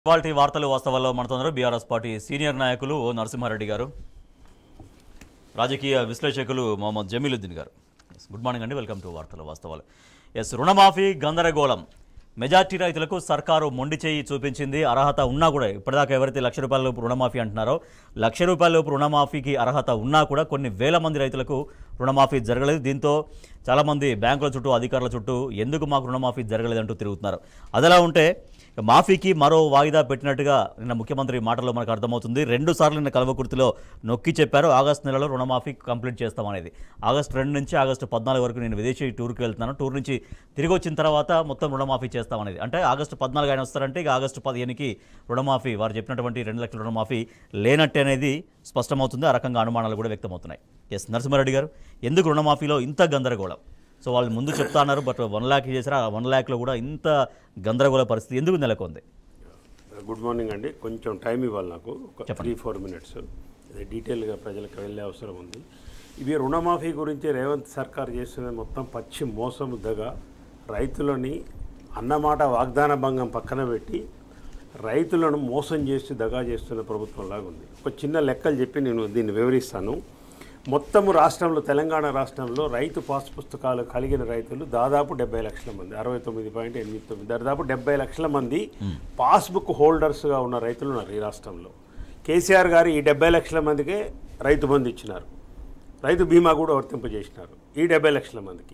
ఇవాల్టి వార్తలు వాస్తవాల్లో మనతో బీఆర్ఎస్ పార్టీ సీనియర్ నాయకులు ఓ నరసింహారెడ్డి గారు, రాజకీయ విశ్లేషకులు మొహమ్మద్ జమీలుద్దీన్ గారు. గుడ్ మార్నింగ్ అండి, వెల్కమ్ టు వార్తలు వాస్తవాలు. రుణమాఫీ గందరగోళం. మెజార్టీ రైతులకు సర్కారు మొండి చేయి చూపించింది. అర్హత ఉన్నా కూడా ఇప్పటిదాకా ఎవరైతే ₹1,00,000 రుణమాఫీ అంటున్నారో ₹1,00,000 రుణమాఫీకి అర్హత ఉన్నా కూడా కొన్ని వేల మంది రైతులకు రుణమాఫీ జరగలేదు. దీంతో చాలామంది బ్యాంకుల చుట్టూ, అధికారుల చుట్టూ ఎందుకు మాకు రుణమాఫీ జరగలేదంటూ తిరుగుతున్నారు. అదలా ఉంటే మాఫీకి మరో వాయిదా పెట్టినట్టుగా నిన్న ముఖ్యమంత్రి మాటల్లో మనకు అర్థమవుతుంది. 2 సార్లు నిన్న కల్వకుర్తిలో నొక్కి చెప్పారు, ఆగస్టు నెలలో రుణమాఫీ కంప్లీట్ చేస్తామనేది. ఆగస్టు 2 నుంచి ఆగస్టు 14 వరకు నేను విదేశీ టూర్కి వెళ్తున్నాను, టూర్ నుంచి తిరిగి వచ్చిన తర్వాత మొత్తం రుణమాఫీ చేస్తామనేది. అంటే ఆగస్టు 14 ఆయన వస్తారంటే ఇక ఆగస్టు 15కి రుణమాఫీ, వారు చెప్పినటువంటి 2 లక్షల రుణమాఫీ లేనట్టే అనేది స్పష్టమవుతుంది. ఆ రకంగా అనుమానాలు కూడా వ్యక్తమవుతున్నాయి. నరసింహారెడ్డి గారు, ఎందుకు రుణమాఫీలో ఇంత గందరగోళం? సో వాళ్ళు ముందు చెప్తా అన్నారు, బట్ 1 lakh చేశారు, ఆ 1 lakhలో కూడా ఇంత గందరగోళ పరిస్థితి ఎందుకు నెలకొంది? గుడ్ మార్నింగ్ అండి. కొంచెం టైం ఇవ్వాలి నాకు, ఒక 3-4 minutes. డీటెయిల్గా ప్రజలకు వెళ్ళే అవసరం ఉంది. ఇవి రుణమాఫీ గురించి రేవంత్ సర్కార్ చేస్తున్న మొత్తం పచ్చి మోసం దగ. రైతులని అన్నమాట వాగ్దాన భంగం పక్కన పెట్టి రైతులను మోసం చేసి దగా చేస్తున్న ప్రభుత్వంలాగా ఉంది. ఒక చిన్న లెక్కలు చెప్పి నేను దీన్ని వివరిస్తాను. మొత్తము రాష్ట్రంలో, తెలంగాణ రాష్ట్రంలో రైతు పాస్ పుస్తకాలు కలిగిన రైతులు దాదాపు 70 లక్షల మంది, 69.89, దాదాపు 70 లక్షల మంది పాస్బుక్ హోల్డర్స్గా ఉన్న రైతులు ఉన్నారు ఈ రాష్ట్రంలో. కేసీఆర్ గారు ఈ 70 లక్షల మందికే రైతు బంధు ఇచ్చినారు, రైతు బీమా కూడా వర్తింపజేసినారు. ఈ 70 లక్షల మందికి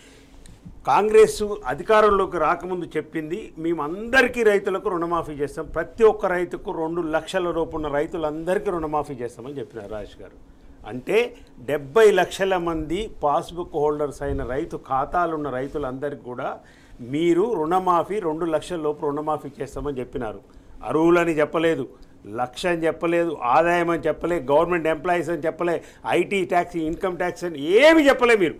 కాంగ్రెస్ అధికారంలోకి రాకముందు చెప్పింది, మేము అందరికీ రైతులకు రుణమాఫీ చేస్తాం, ప్రతి ఒక్క రైతుకు 2 లక్షల రూపాయల ఉన్న రైతులందరికీ రుణమాఫీ చేస్తామని చెప్పినారు రాజేష్ గారు. అంటే 70 లక్షల మంది పాస్బుక్ హోల్డర్స్ అయిన రైతు ఖాతాలు ఉన్న రైతులందరికీ కూడా మీరు రుణమాఫీ 2 లక్షల లోపు రుణమాఫీ చేస్తామని చెప్పినారు. అర్హులని చెప్పలేదు, లక్ష అని చెప్పలేదు, ఆదాయం అని చెప్పలే, గవర్నమెంట్ ఎంప్లాయీస్ అని చెప్పలే, ఐటీ ట్యాక్స్, ఇన్కమ్ ట్యాక్స్ అని ఏమి చెప్పలే. మీరు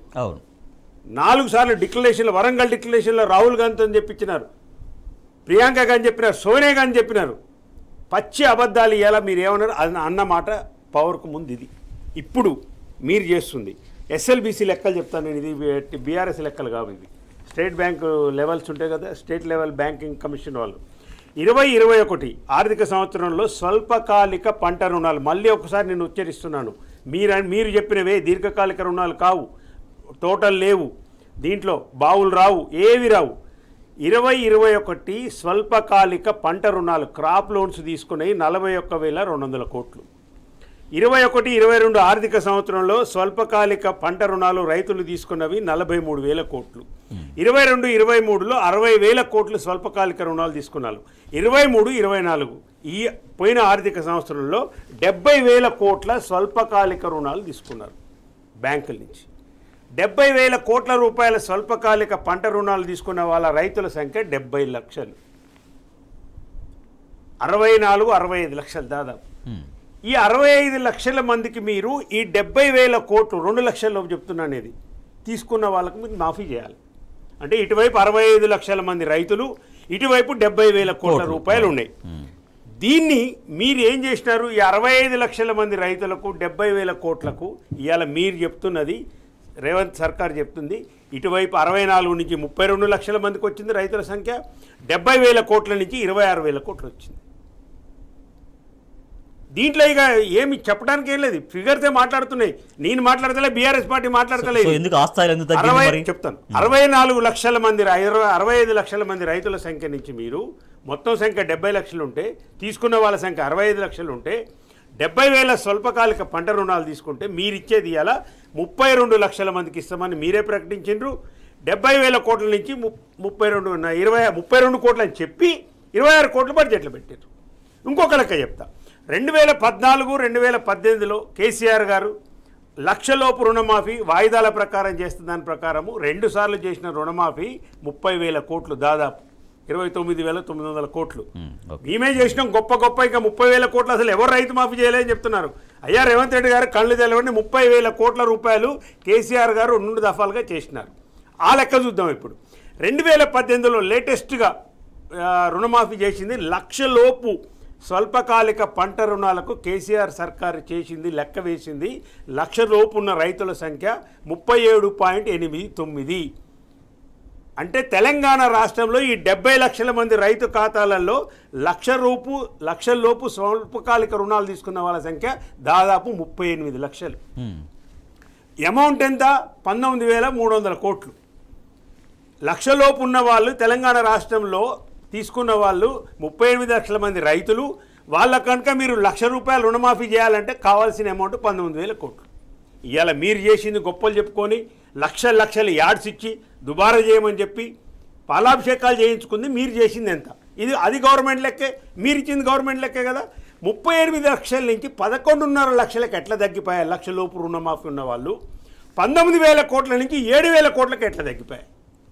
4 సార్లు డిక్లరేషన్లు, వరంగల్ డిక్లరేషన్లో రాహుల్ గాంధీతో చెప్పించినారు, ప్రియాంక గాని చెప్పినారు, సోనియా గాని చెప్పినారు. పచ్చి అబద్ధాలు ఇవ్వాలా మీరు ఏమన్నారు అన్నమాట పవర్కు ముందు. ఇది ఇప్పుడు మీరు చేస్తుంది ఎస్ఎల్బీసీ లెక్కలు చెప్తాను నేను. ఇది బీఆర్ఎస్ లెక్కలు కావు, ఇవి స్టేట్ బ్యాంక్ లెవెల్స్ ఉంటాయి కదా, స్టేట్ లెవెల్ బ్యాంకింగ్ కమిషన్ వాళ్ళు 2021 ఆర్థిక సంవత్సరంలో స్వల్పకాలిక పంట రుణాలు, మళ్ళీ ఒకసారి నేను ఉచ్చరిస్తున్నాను, మీరు చెప్పినవే దీర్ఘకాలిక రుణాలు కావు, టోటల్ లేవు దీంట్లో, బావులు రావు, ఏవి రావు. 2021 స్వల్పకాలిక పంట రుణాలు, క్రాప్ లోన్స్ తీసుకున్నాయి 41,200 కోట్లు. 21-22 ఆర్థిక సంవత్సరంలో స్వల్పకాలిక పంట రుణాలు రైతులు తీసుకున్నవి 43,000 కోట్లు. 22-23లో 60,000 కోట్లు స్వల్పకాలిక రుణాలు తీసుకున్నారు. 23-24 ఈ పోయిన ఆర్థిక సంవత్సరంలో 70,000 కోట్ల స్వల్పకాలిక రుణాలు తీసుకున్నారు బ్యాంకుల నుంచి. 70,000 కోట్ల రూపాయల స్వల్పకాలిక పంట రుణాలు తీసుకున్న వాళ్ళ రైతుల సంఖ్య 70 లక్షలు, 64-65 లక్షలు దాదాపు. ఈ 65 లక్షల మందికి మీరు ఈ 70,000 కోట్లు 2 లక్షల లోపు చెప్తున్నాను ఇది తీసుకున్న వాళ్ళకు మీరు మాఫీ చేయాలి. అంటే ఇటువైపు 65 లక్షల మంది రైతులు, ఇటువైపు 70,000 కోట్ల రూపాయలు ఉన్నాయి. దీన్ని మీరు ఏం చేసినారు? ఈ 65 లక్షల మంది రైతులకు 70,000 కోట్లకు ఇవాళ మీరు చెప్తున్నది, రేవంత్ సర్కార్ చెప్తుంది, ఇటువైపు 64 నుంచి 32 లక్షల మందికి వచ్చింది రైతుల సంఖ్య, 70,000 కోట్ల నుంచి 26,000 కోట్లు వచ్చింది. దీంట్లో ఇక ఏమి చెప్పడానికి ఏం లేదు, ఫిగర్సే మాట్లాడుతున్నాయి. నేను మాట్లాడతలే, బీఆర్ఎస్ పార్టీ మాట్లాడతలేదు. చెప్తాను, 64 లక్షల మంది, 65 లక్షల మంది రైతుల సంఖ్య నుంచి మీరు మొత్తం సంఖ్య 70 లక్షలు ఉంటే, తీసుకున్న వాళ్ళ సంఖ్య 65 లక్షలు ఉంటే, 70,000 స్వల్పకాలిక పంట రుణాలు తీసుకుంటే మీరు ఇచ్చేది ఇలా 32 లక్షల మందికి ఇస్తామని మీరే ప్రకటించారు. 70,000 కోట్ల నుంచి 32 కోట్లు అని చెప్పి 26 కోట్ల బడ్జెట్లు పెట్టారు. ఇంకొక లెక్క చెప్తా, 2014-2018లో కేసీఆర్ గారు లక్షలోపు రుణమాఫీ వాయిదాల ప్రకారం చేస్తున్న దాని ప్రకారము 2 సార్లు చేసిన రుణమాఫీ 30,000 కోట్లు, దాదాపు 29,900 కోట్లు మేమే చేసినాం. గొప్ప ఇంకా 30,000 కోట్లు అసలు ఎవరు రైతు మాఫీ చేయలేదని చెప్తున్నారు. అయ్యా రేవంత్ రెడ్డి గారు కళ్ళు తెలవండి, 30,000 కోట్ల రూపాయలు కేసీఆర్ గారు 2 దఫాలుగా చేసినారు. ఆ లెక్క చూద్దాం ఇప్పుడు. 2018లో లేటెస్ట్గా రుణమాఫీ చేసింది, లక్షలోపు స్వల్పకాలిక పంట రుణాలకు కేసీఆర్ సర్కారు చేసింది, లెక్క వేసింది, లక్షలోపు ఉన్న రైతుల సంఖ్య 37.89. అంటే తెలంగాణ రాష్ట్రంలో ఈ 70 లక్షల మంది రైతు ఖాతాలలో లక్షల లోపు స్వల్పకాలిక రుణాలు తీసుకున్న వాళ్ళ సంఖ్య దాదాపు 38 లక్షలు. అమౌంట్ ఎంత? 19,300 కోట్లు. లక్షలోపు ఉన్న వాళ్ళు తెలంగాణ రాష్ట్రంలో తీసుకున్న వాళ్ళు 38 లక్షల మంది రైతులు. వాళ్ళ కనుక మీరు ₹1,00,000 రుణమాఫీ చేయాలంటే కావాల్సిన అమౌంట్ 19,000 కోట్లు. ఇవాళ మీరు చేసింది గొప్పలు చెప్పుకొని లక్షలు యాడ్స్ ఇచ్చి దుబారా చేయమని చెప్పి పాలాభిషేకాలు చేయించుకుంది మీరు చేసింది ఎంత? అది గవర్నమెంట్ లెక్కే, మీరు ఇచ్చింది గవర్నమెంట్ లెక్కే కదా. 38 లక్షల నుంచి 11.5 లక్షలకు ఎట్లా తగ్గిపోయాయి? లక్షలోపు రుణమాఫీ ఉన్న వాళ్ళు 19,000 కోట్ల నుంచి 7,000 కోట్లకు ఎట్లా తగ్గిపోయాయి?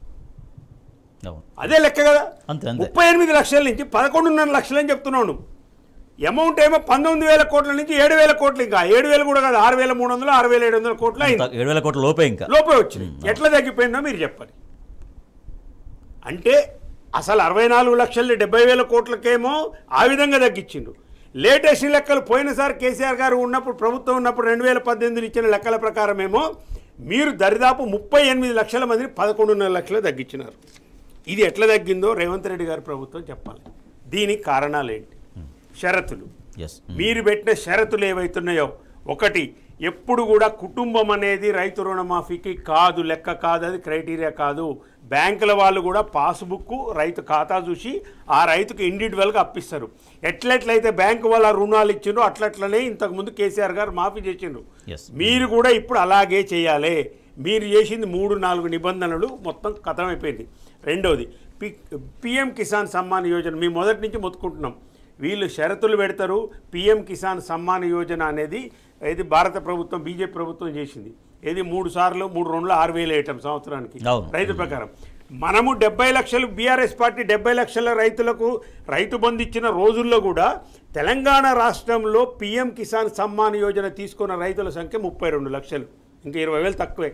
అదే లెక్క కదా. 38 లక్షల నుంచి 11.5 లక్షలు అని చెప్తున్నాను. అమౌంట్ ఏమో 19,000 కోట్ల నుంచి 7,000 కోట్లు, ఇంకా 7,000 కూడా కాదు, 6,300 6,700 కోట్లు అయింది. 7,000 కోట్ల లోపే వచ్చింది. ఎట్లా తగ్గిపోయిందో మీరు చెప్పండి. అంటే అసలు 64 లక్షలు 70,000 కోట్లకేమో ఆ విధంగా తగ్గించిండు. లేటెస్ట్ లెక్కలు పోయినసారి కేసీఆర్ గారు ఉన్నప్పుడు, ప్రభుత్వం ఉన్నప్పుడు 2018 ఇచ్చిన లెక్కల ప్రకారం ఏమో మీరు దరిదాపు 38 లక్షల మందిని 11.5 లక్షలు తగ్గించినారు. ఇది ఎట్లా తగ్గిందో రేవంత్ రెడ్డి గారి ప్రభుత్వం చెప్పాలి. దీనికి కారణాలు ఏంటి? షరతులు. మీరు పెట్టిన షరతులు ఏవైతున్నాయో, ఒకటి, ఎప్పుడు కూడా కుటుంబం అనేది రైతు రుణమాఫీకి కాదు, లెక్క కాదు, అది క్రైటీరియా కాదు. బ్యాంకుల వాళ్ళు కూడా పాస్బుక్ రైతు ఖాతా చూసి ఆ రైతుకు ఇండివిజువల్గా అప్పిస్తారు. ఎట్లయితే బ్యాంకు వాళ్ళ రుణాలు ఇచ్చిండ్రు అట్లనే ఇంతకుముందు కేసీఆర్ గారు మాఫీ చేసిండ్రు. మీరు కూడా ఇప్పుడు అలాగే చేయాలి. మీరు చేసింది 3-4 నిబంధనలు మొత్తం ఖతమైపోయింది. రెండోది, పిఎం కిసాన్ సమ్మాన్ యోజన మీ మొదటి నుంచి మొత్తుకుంటున్నాం. వీళ్ళు షరతులు పెడతారు. పిఎం కిసాన్ సమ్మాన్ యోజన అనేది ఇది భారత ప్రభుత్వం, బీజేపీ ప్రభుత్వం చేసింది. ఇది 3 సార్లు 3 రౌండ్లు 6,000 ఐటమ్ సంవత్సరానికి రైతు ప్రకారం. మనము 70 లక్షలు, బీఆర్ఎస్ పార్టీ 70 లక్షల రైతులకు రైతు బంధు ఇచ్చిన రోజుల్లో కూడా తెలంగాణ రాష్ట్రంలో పిఎం కిసాన్ సమ్మాన్ యోజన తీసుకున్న రైతుల సంఖ్య 32 లక్షలు, ఇంకా 20,000 తక్కువే.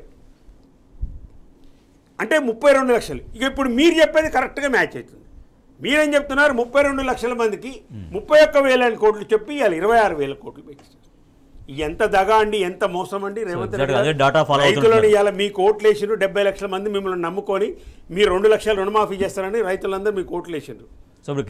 అంటే 32 లక్షలు. ఇక ఇప్పుడు మీరు చెప్పేది కరెక్ట్గా మ్యాచ్ అవుతుంది. మీరేం చెప్తున్నారు? 32 లక్షల మందికి 31,000 కోట్లు చెప్పి ఇవాళ 26,000 కోట్లు పెట్టిస్తారు. ఎంత దగా అండి, ఎంత మోసం అండి రేవంత్ రెడ్డి. రైతులను ఇవాళ మీకు ఓట్లు వేసిండ్రు, 70 లక్షల మంది మిమ్మల్ని నమ్ముకొని మీరు 2 లక్షలు రుణమాఫీ చేస్తారని రైతులందరూ మీకు ఓట్లు వేసిండ్రు. సో ఇప్పుడు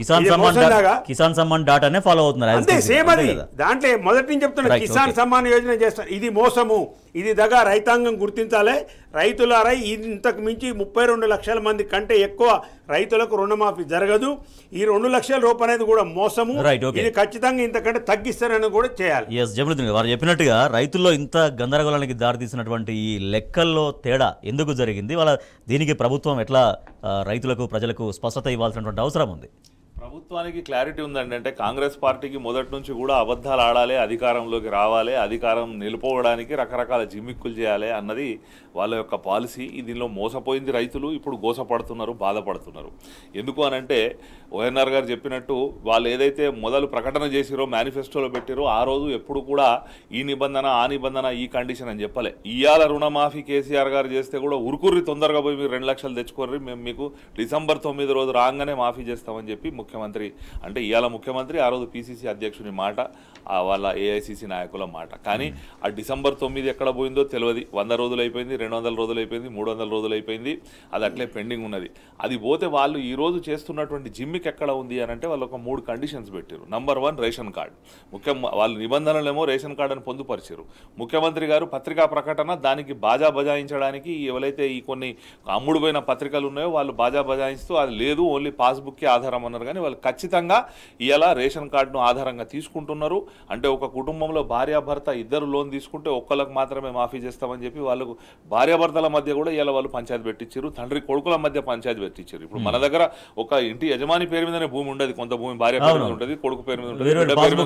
కిసాన్ సమ్మాన్ డాటానే ఫాలో అవుతున్నారు. అంతే, సేమ్ అది. దాంట్లో మొదటి నుంచి చెప్తున్నా కిసాన్ సమ్మాన్ యోజన చేస్తారు. ఇది మోసము, ఇది దగా. రైతాంగం గుర్తించాలి. రైతులారా, ఇంతకు మించి 32 లక్షల మంది కంటే ఎక్కువ రైతులకు రుణమాఫీ జరగదు. ఈ 2 లక్షల రూపాయలు అనేది కూడా మోసము. ఇది ఖచ్చితంగా ఇంతకంటే తగ్గిస్తారని కూడా చేయాలి. జమలుద్దీన్ వారు చెప్పినట్టుగా రైతుల్లో ఇంత గందరగోళానికి దారితీసినటువంటి ఈ లెక్కల్లో తేడా ఎందుకు జరిగింది? వాళ్ళ దీనికి ప్రభుత్వం ఎట్లా రైతులకు, ప్రజలకు స్పష్టత ఇవ్వాల్సినటువంటి అవసరం ఉంది? ప్రభుత్వానికి క్లారిటీ ఉందండి. అంటే కాంగ్రెస్ పార్టీకి మొదటి నుంచి కూడా అబద్ధాలు ఆడాలి, అధికారంలోకి రావాలి, అధికారం నిలుపుకోవడానికి రకరకాల జిమ్మిక్కులు చేయాలి అన్నది వాళ్ళ యొక్క పాలసీ. దీనిలో మోసపోయింది రైతులు. ఇప్పుడు గోసపడుతున్నారు, బాధపడుతున్నారు. ఎందుకు అనంటే ఓఎన్ఆర్ గారు చెప్పినట్టు వాళ్ళు ఏదైతే మొదలు ప్రకటన చేసిరో, మేనిఫెస్టోలో పెట్టిరో, ఆ రోజు ఎప్పుడు కూడా ఈ నిబంధన, ఆ నిబంధన, ఈ కండిషన్ అని చెప్పలే. ఇవాళ రుణమాఫీ కేసీఆర్ గారు చేస్తే కూడా ఉరుకుర్రి తొందరగా పోయి మీరు 2 లక్షలు తెచ్చుకోర్రి, మేము మీకు డిసెంబర్ 9 రోజు రాగానే మాఫీ చేస్తామని చెప్పి ముఖ్యమంత్రి, అంటే ఇవాళ ముఖ్యమంత్రి, ఆ రోజు పిసిసి అధ్యక్షుని మాట, వాళ్ళ ఏఐసిసి నాయకుల మాట. కానీ ఆ డిసెంబర్ 9 ఎక్కడ పోయిందో తెలియదు. 100 రోజులు అయిపోయింది, 200 రోజులు అయిపోయింది, 300 రోజులు అయిపోయింది. అది అట్లే పెండింగ్ ఉన్నది. అది పోతే వాళ్ళు ఈరోజు చేస్తున్నటువంటి జిమ్మికి ఎక్కడ ఉంది అని అంటే వాళ్ళు ఒక 3 కండిషన్స్ పెట్టారు. Number 1 ration card. వాళ్ళు నిబంధనలేమో రేషన్ కార్డు అని పొందుపరిచారు. ముఖ్యమంత్రి గారు పత్రికా ప్రకటన దానికి బాజా బజాయించడానికి ఎవరైతే ఈ కొన్ని అమ్ముడుపోయిన పత్రికలు ఉన్నాయో వాళ్ళు బాజా బజాయిస్తూ అది లేదు, ఓన్లీ పాస్బుక్కే ఆధారం అన్నారు. కానీ వాళ్ళు ఖచ్చితంగా ఇలా రేషన్ కార్డును ఆధారంగా తీసుకుంటున్నారు. అంటే ఒక కుటుంబంలో భార్యాభర్త ఇద్దరు లోన్ తీసుకుంటే ఒక్కళ్ళకు మాత్రమే మాఫీ చేస్తామని చెప్పి వాళ్ళకు భార్యాభర్తల మధ్య కూడా ఇలా వాళ్ళు పంచాయతీ పెట్టించారు. తండ్రి కొడుకుల మధ్య పంచాయతీ పెట్టించారు. ఇప్పుడు మన దగ్గర ఒక ఇంటి యజమాని పేరు మీదనే భూమి ఉండదు, కొంత భూమి భార్య పేరు మీద ఉంటుంది, కొడుకు పేరు మీద ఉంటుంది,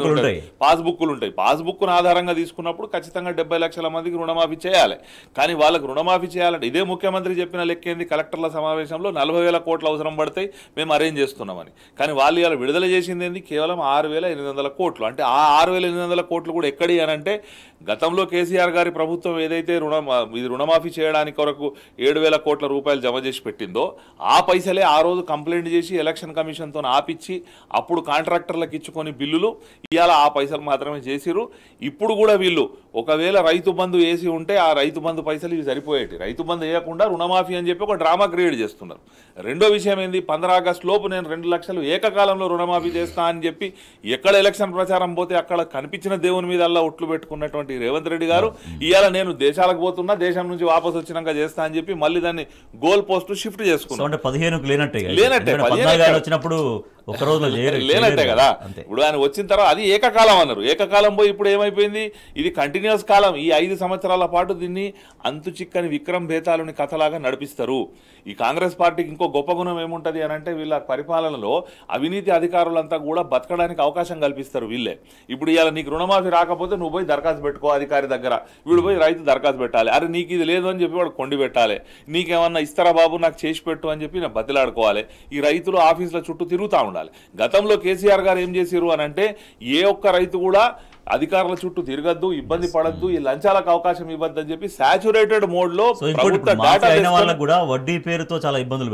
పాస్బుక్లు ఉంటాయి. పాస్బుక్ను ఆధారంగా తీసుకున్నప్పుడు ఖచ్చితంగా 70 లక్షల మందికి రుణమాఫీ చేయాలి. కానీ వాళ్ళకు రుణమాఫీ చేయాలంటే ఇదే ముఖ్యమంత్రి చెప్పిన లెక్కేంది, కలెక్టర్ల సమావేశంలో 40,000 కోట్లు అవసరం పడతాయి, మేము అరేంజ్ చేస్తున్నామని. కానీ కానీ వాళ్ళు ఇలా విడుదల చేసింది ఏంది కేవలం 6,800 కోట్లు. అంటే ఆ 6,800 కోట్లు కూడా ఎక్కడి అని అంటే గతంలో కేసీఆర్ గారి ప్రభుత్వం ఏదైతే రుణమాఫీ చేయడానికి కొరకు 7,000 కోట్ల రూపాయలు జమ చేసి పెట్టిందో ఆ పైసలే ఆ రోజు కంప్లైంట్ చేసి ఎలక్షన్ కమిషన్తో ఆపిచ్చి అప్పుడు కాంట్రాక్టర్లకు ఇచ్చుకొని బిల్లులు ఇవాళ ఆ పైసలు మాత్రమే చేసిరు. ఇప్పుడు కూడా వీళ్ళు ఒకవేళ రైతు బంధు వేసి ఉంటే ఆ రైతు బంధు పైసలు ఇవి సరిపోయేటి, రైతు బంధు వేయకుండా రుణమాఫీ అని చెప్పి ఒక డ్రామా క్రియేట్ చేస్తున్నారు. రెండో విషయం ఏంది, 15 ఆగస్టు లోపు నేను 2 లక్షలు ఏకకాలంలో రుణమాఫీ చేస్తా అని చెప్పి ఎక్కడ ఎలక్షన్ ప్రచారం పోతే అక్కడ కనిపించిన దేవుని మీద అలా ఒట్లు పెట్టుకున్నటువంటి రేవంత్ రెడ్డి గారు ఇవాళ నేను దేశాలకు పోతున్నా, దేశం నుంచి వాపసు వచ్చినాక చేస్తా అని చెప్పి మళ్ళీ దాన్ని గోల్ పోస్ట్ షిఫ్ట్ చేసుకున్నాను. 15కు లేనట్టే వచ్చినప్పుడు లేనట్టే కదా. ఇప్పుడు ఆయన వచ్చిన తర్వాత అది ఏకకాలం అన్నారు, ఏకకాలం పోయి ఇప్పుడు ఏమైపోయింది, ఇది కంటిన్యూస్ కాలం. ఈ 5 సంవత్సరాల పాటు దీన్ని అంతు చిక్కని విక్రమ్ బేతాళుని కథలాగా నడిపిస్తారు. ఈ కాంగ్రెస్ పార్టీకి ఇంకో గొప్ప గుణం ఏముంటది అని అంటే వీళ్ళ పరిపాలనలో అవినీతి అధికారులంతా కూడా బతకడానికి అవకాశం కల్పిస్తారు వీళ్ళే. ఇప్పుడు ఇవాళ నీకు రుణమాఫీ రాకపోతే నువ్వు పోయి దరఖాస్తు పెట్టుకో అధికారి దగ్గర, వీడు పోయి రైతు దరఖాస్తు పెట్టాలి. అరే నీకు ఇది లేదు అని చెప్పి వాడు కొండి పెట్టాలి, నీకేమన్నా ఇస్తారా బాబు నాకు చేసి పెట్టు అని చెప్పి నేను బతిలాడుకోవాలి. ఈ రైతులు ఆఫీసుల చుట్టూ తిరుగుతూ ఉండాలి. గతంలో కేసీఆర్ గారు ఏం చేశారు అని అంటే ఏ ఒక్క రైతు కూడా అధికారుల చుట్టూ తిరగద్దు, ఇబ్బంది పడద్దు, ఈ లంచాలకు అవకాశం ఇవ్వద్దు అని చెప్పి సాచురేటెడ్ మోడ్ లో వడ్డీ పేరుతో చాలా ఇబ్బందులు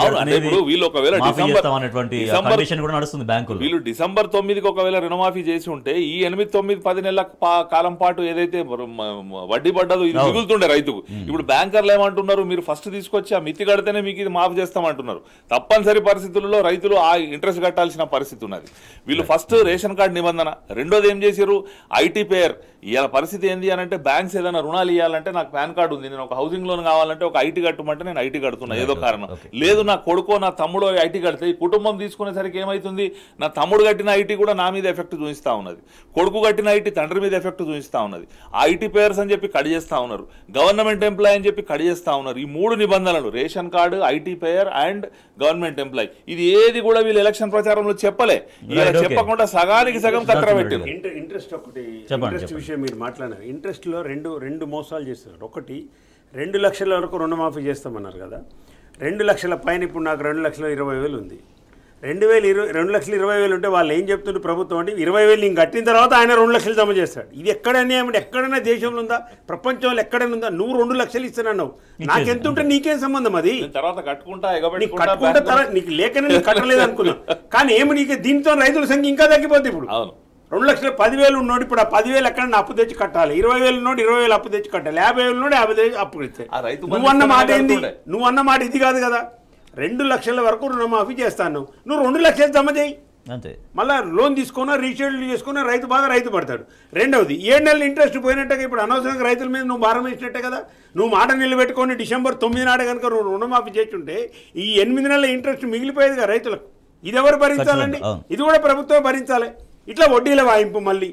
వీళ్ళు డిసెంబర్ 9కి ఒకవేళ రుణమాఫీ చేసి ఉంటే ఈ 8, 9, 10 నెలల కాలం పాటు ఏదైతే వడ్డీ పడ్డదో ఇది మిగులుతుండే రైతుకు. ఇప్పుడు బ్యాంకర్లు ఏమంటున్నారు, మీరు ఫస్ట్ తీసుకొచ్చి ఆ మితి కడితేనే మీకు ఇది మాఫీ చేస్తామంటున్నారు. తప్పనిసరి పరిస్థితుల్లో రైతులు ఆ ఇంట్రెస్ట్ కట్టాల్సిన పరిస్థితి ఉన్నది. వీళ్ళు ఫస్ట్ రేషన్ కార్డు నిబంధన, రెండోది ఏం చేశారు ఐటీ పేర్. ఇవాళ పరిస్థితి ఏంది అని అంటే బ్యాంక్స్ ఏదైనా రుణాలు ఇవ్వాలంటే నాకు పాన్ కార్డు ఉంది, నేను ఒక హౌసింగ్ లోన్ కావాలంటే ఒక ఐటీ కట్టమంటే నేను ఐటీ కడుతున్నా ఏదో కారణం లేదు, నా కొడుకో నా తమ్ముడు ఐటీ కడితే ఈ కుటుంబం తీసుకునేసరికి ఏమైతుంది, నా తమ్ముడు కట్టిన ఐటీ కూడా నా మీద ఎఫెక్ట్ చూపిస్తా ఉన్నది, కొడుకు కట్టిన ఐటీ తండ్రి మీద ఎఫెక్ట్ చూపిస్తా ఉన్నది. ఆ ఐటీ పేర్స్ అని చెప్పి కట్ చేస్తా ఉన్నారు, గవర్నమెంట్ ఎంప్లాయ్ అని చెప్పి కట్ చేస్తా ఉన్నారు. ఈ 3 నిబంధనలు ration card, IT payer and government employee, ఇది ఏది కూడా వీళ్ళు ఎలక్షన్ ప్రచారంలో చెప్పలే. ఇలా చెప్పకుండా సగానికి సగం కత్తర పెట్టారు. ఇంట్రెస్ట్ ఒకటి విషయం మీరు మాట్లాడారు. ఇంట్రెస్ట్ లో రెండు మోసాలు చేస్తున్నారు. ఒకటి 2 లక్షల వరకు రుణమాఫీ చేస్తామన్నారు కదా, 2 లక్షల పైన ఇప్పుడు నాకు 2,20,000 ఉంది. 2,20,000 ఉంటే వాళ్ళు ఏం చెప్తుంటే ప్రభుత్వం అంటే 20,000 ఇంక కట్టిన తర్వాత ఆయన 2 లక్షలు జమ చేస్తాడు. ఇది ఎక్కడైనా దేశంలో ఉందా, ప్రపంచంలో ఎక్కడైనా ఉందా? నువ్వు 2 లక్షలు ఇస్తున్నావు, నాకెంత ఉంటే నీకేం సంబంధం? అది తర్వాత కట్టుకుంటా నీకు లేకనే నీకు కట్టలేదు అనుకున్నా, కానీ ఏమి నీకు దీంతో రైతుల సంఖ్య ఇంకా తగ్గిపోతుంది. ఇప్పుడు 2 లక్షలు 10,000 ఉన్నోడు ఇప్పుడు ఆ 10,000 ఎక్కడ అప్పు తెచ్చి కట్టాలి, 20,000 ఉన్నోడు 20,000 అప్పు తెచ్చి కట్టాలి, 50,000 ఉన్నోడు 50,000 అప్పు ఇస్తే నువ్వన్న మాట ఏంది? నువ్వన్న మాట ఇది కాదు కదా. 2 లక్షల వరకు రుణమాఫీ చేస్తాను, నువ్వు 2 లక్షలు జమ చేయి, మళ్ళీ లోన్ తీసుకున్నా రీషెడ్యూల్ చేసుకున్నా రైతు బాధ రైతు పడతాడు. రెండవది 7 నెలలు ఇంట్రెస్ట్ పోయినట్టుగా ఇప్పుడు అనవసరంగా రైతుల మీద నువ్వు భారం వేసినట్టే కదా. నువ్వు మాట నిలబెట్టుకొని డిసెంబర్ 9 నాడు కనుక నువ్వు రుణమాఫీ చేస్తుంటే ఈ 8 నెలల ఇంట్రెస్ట్ మిగిలిపోయేది కదా రైతులకు. ఇది ఎవరు భరించాలండి? ఇది కూడా ప్రభుత్వం భరించాలి. ఇట్లా వడ్డీల వాయింపు మళ్ళీ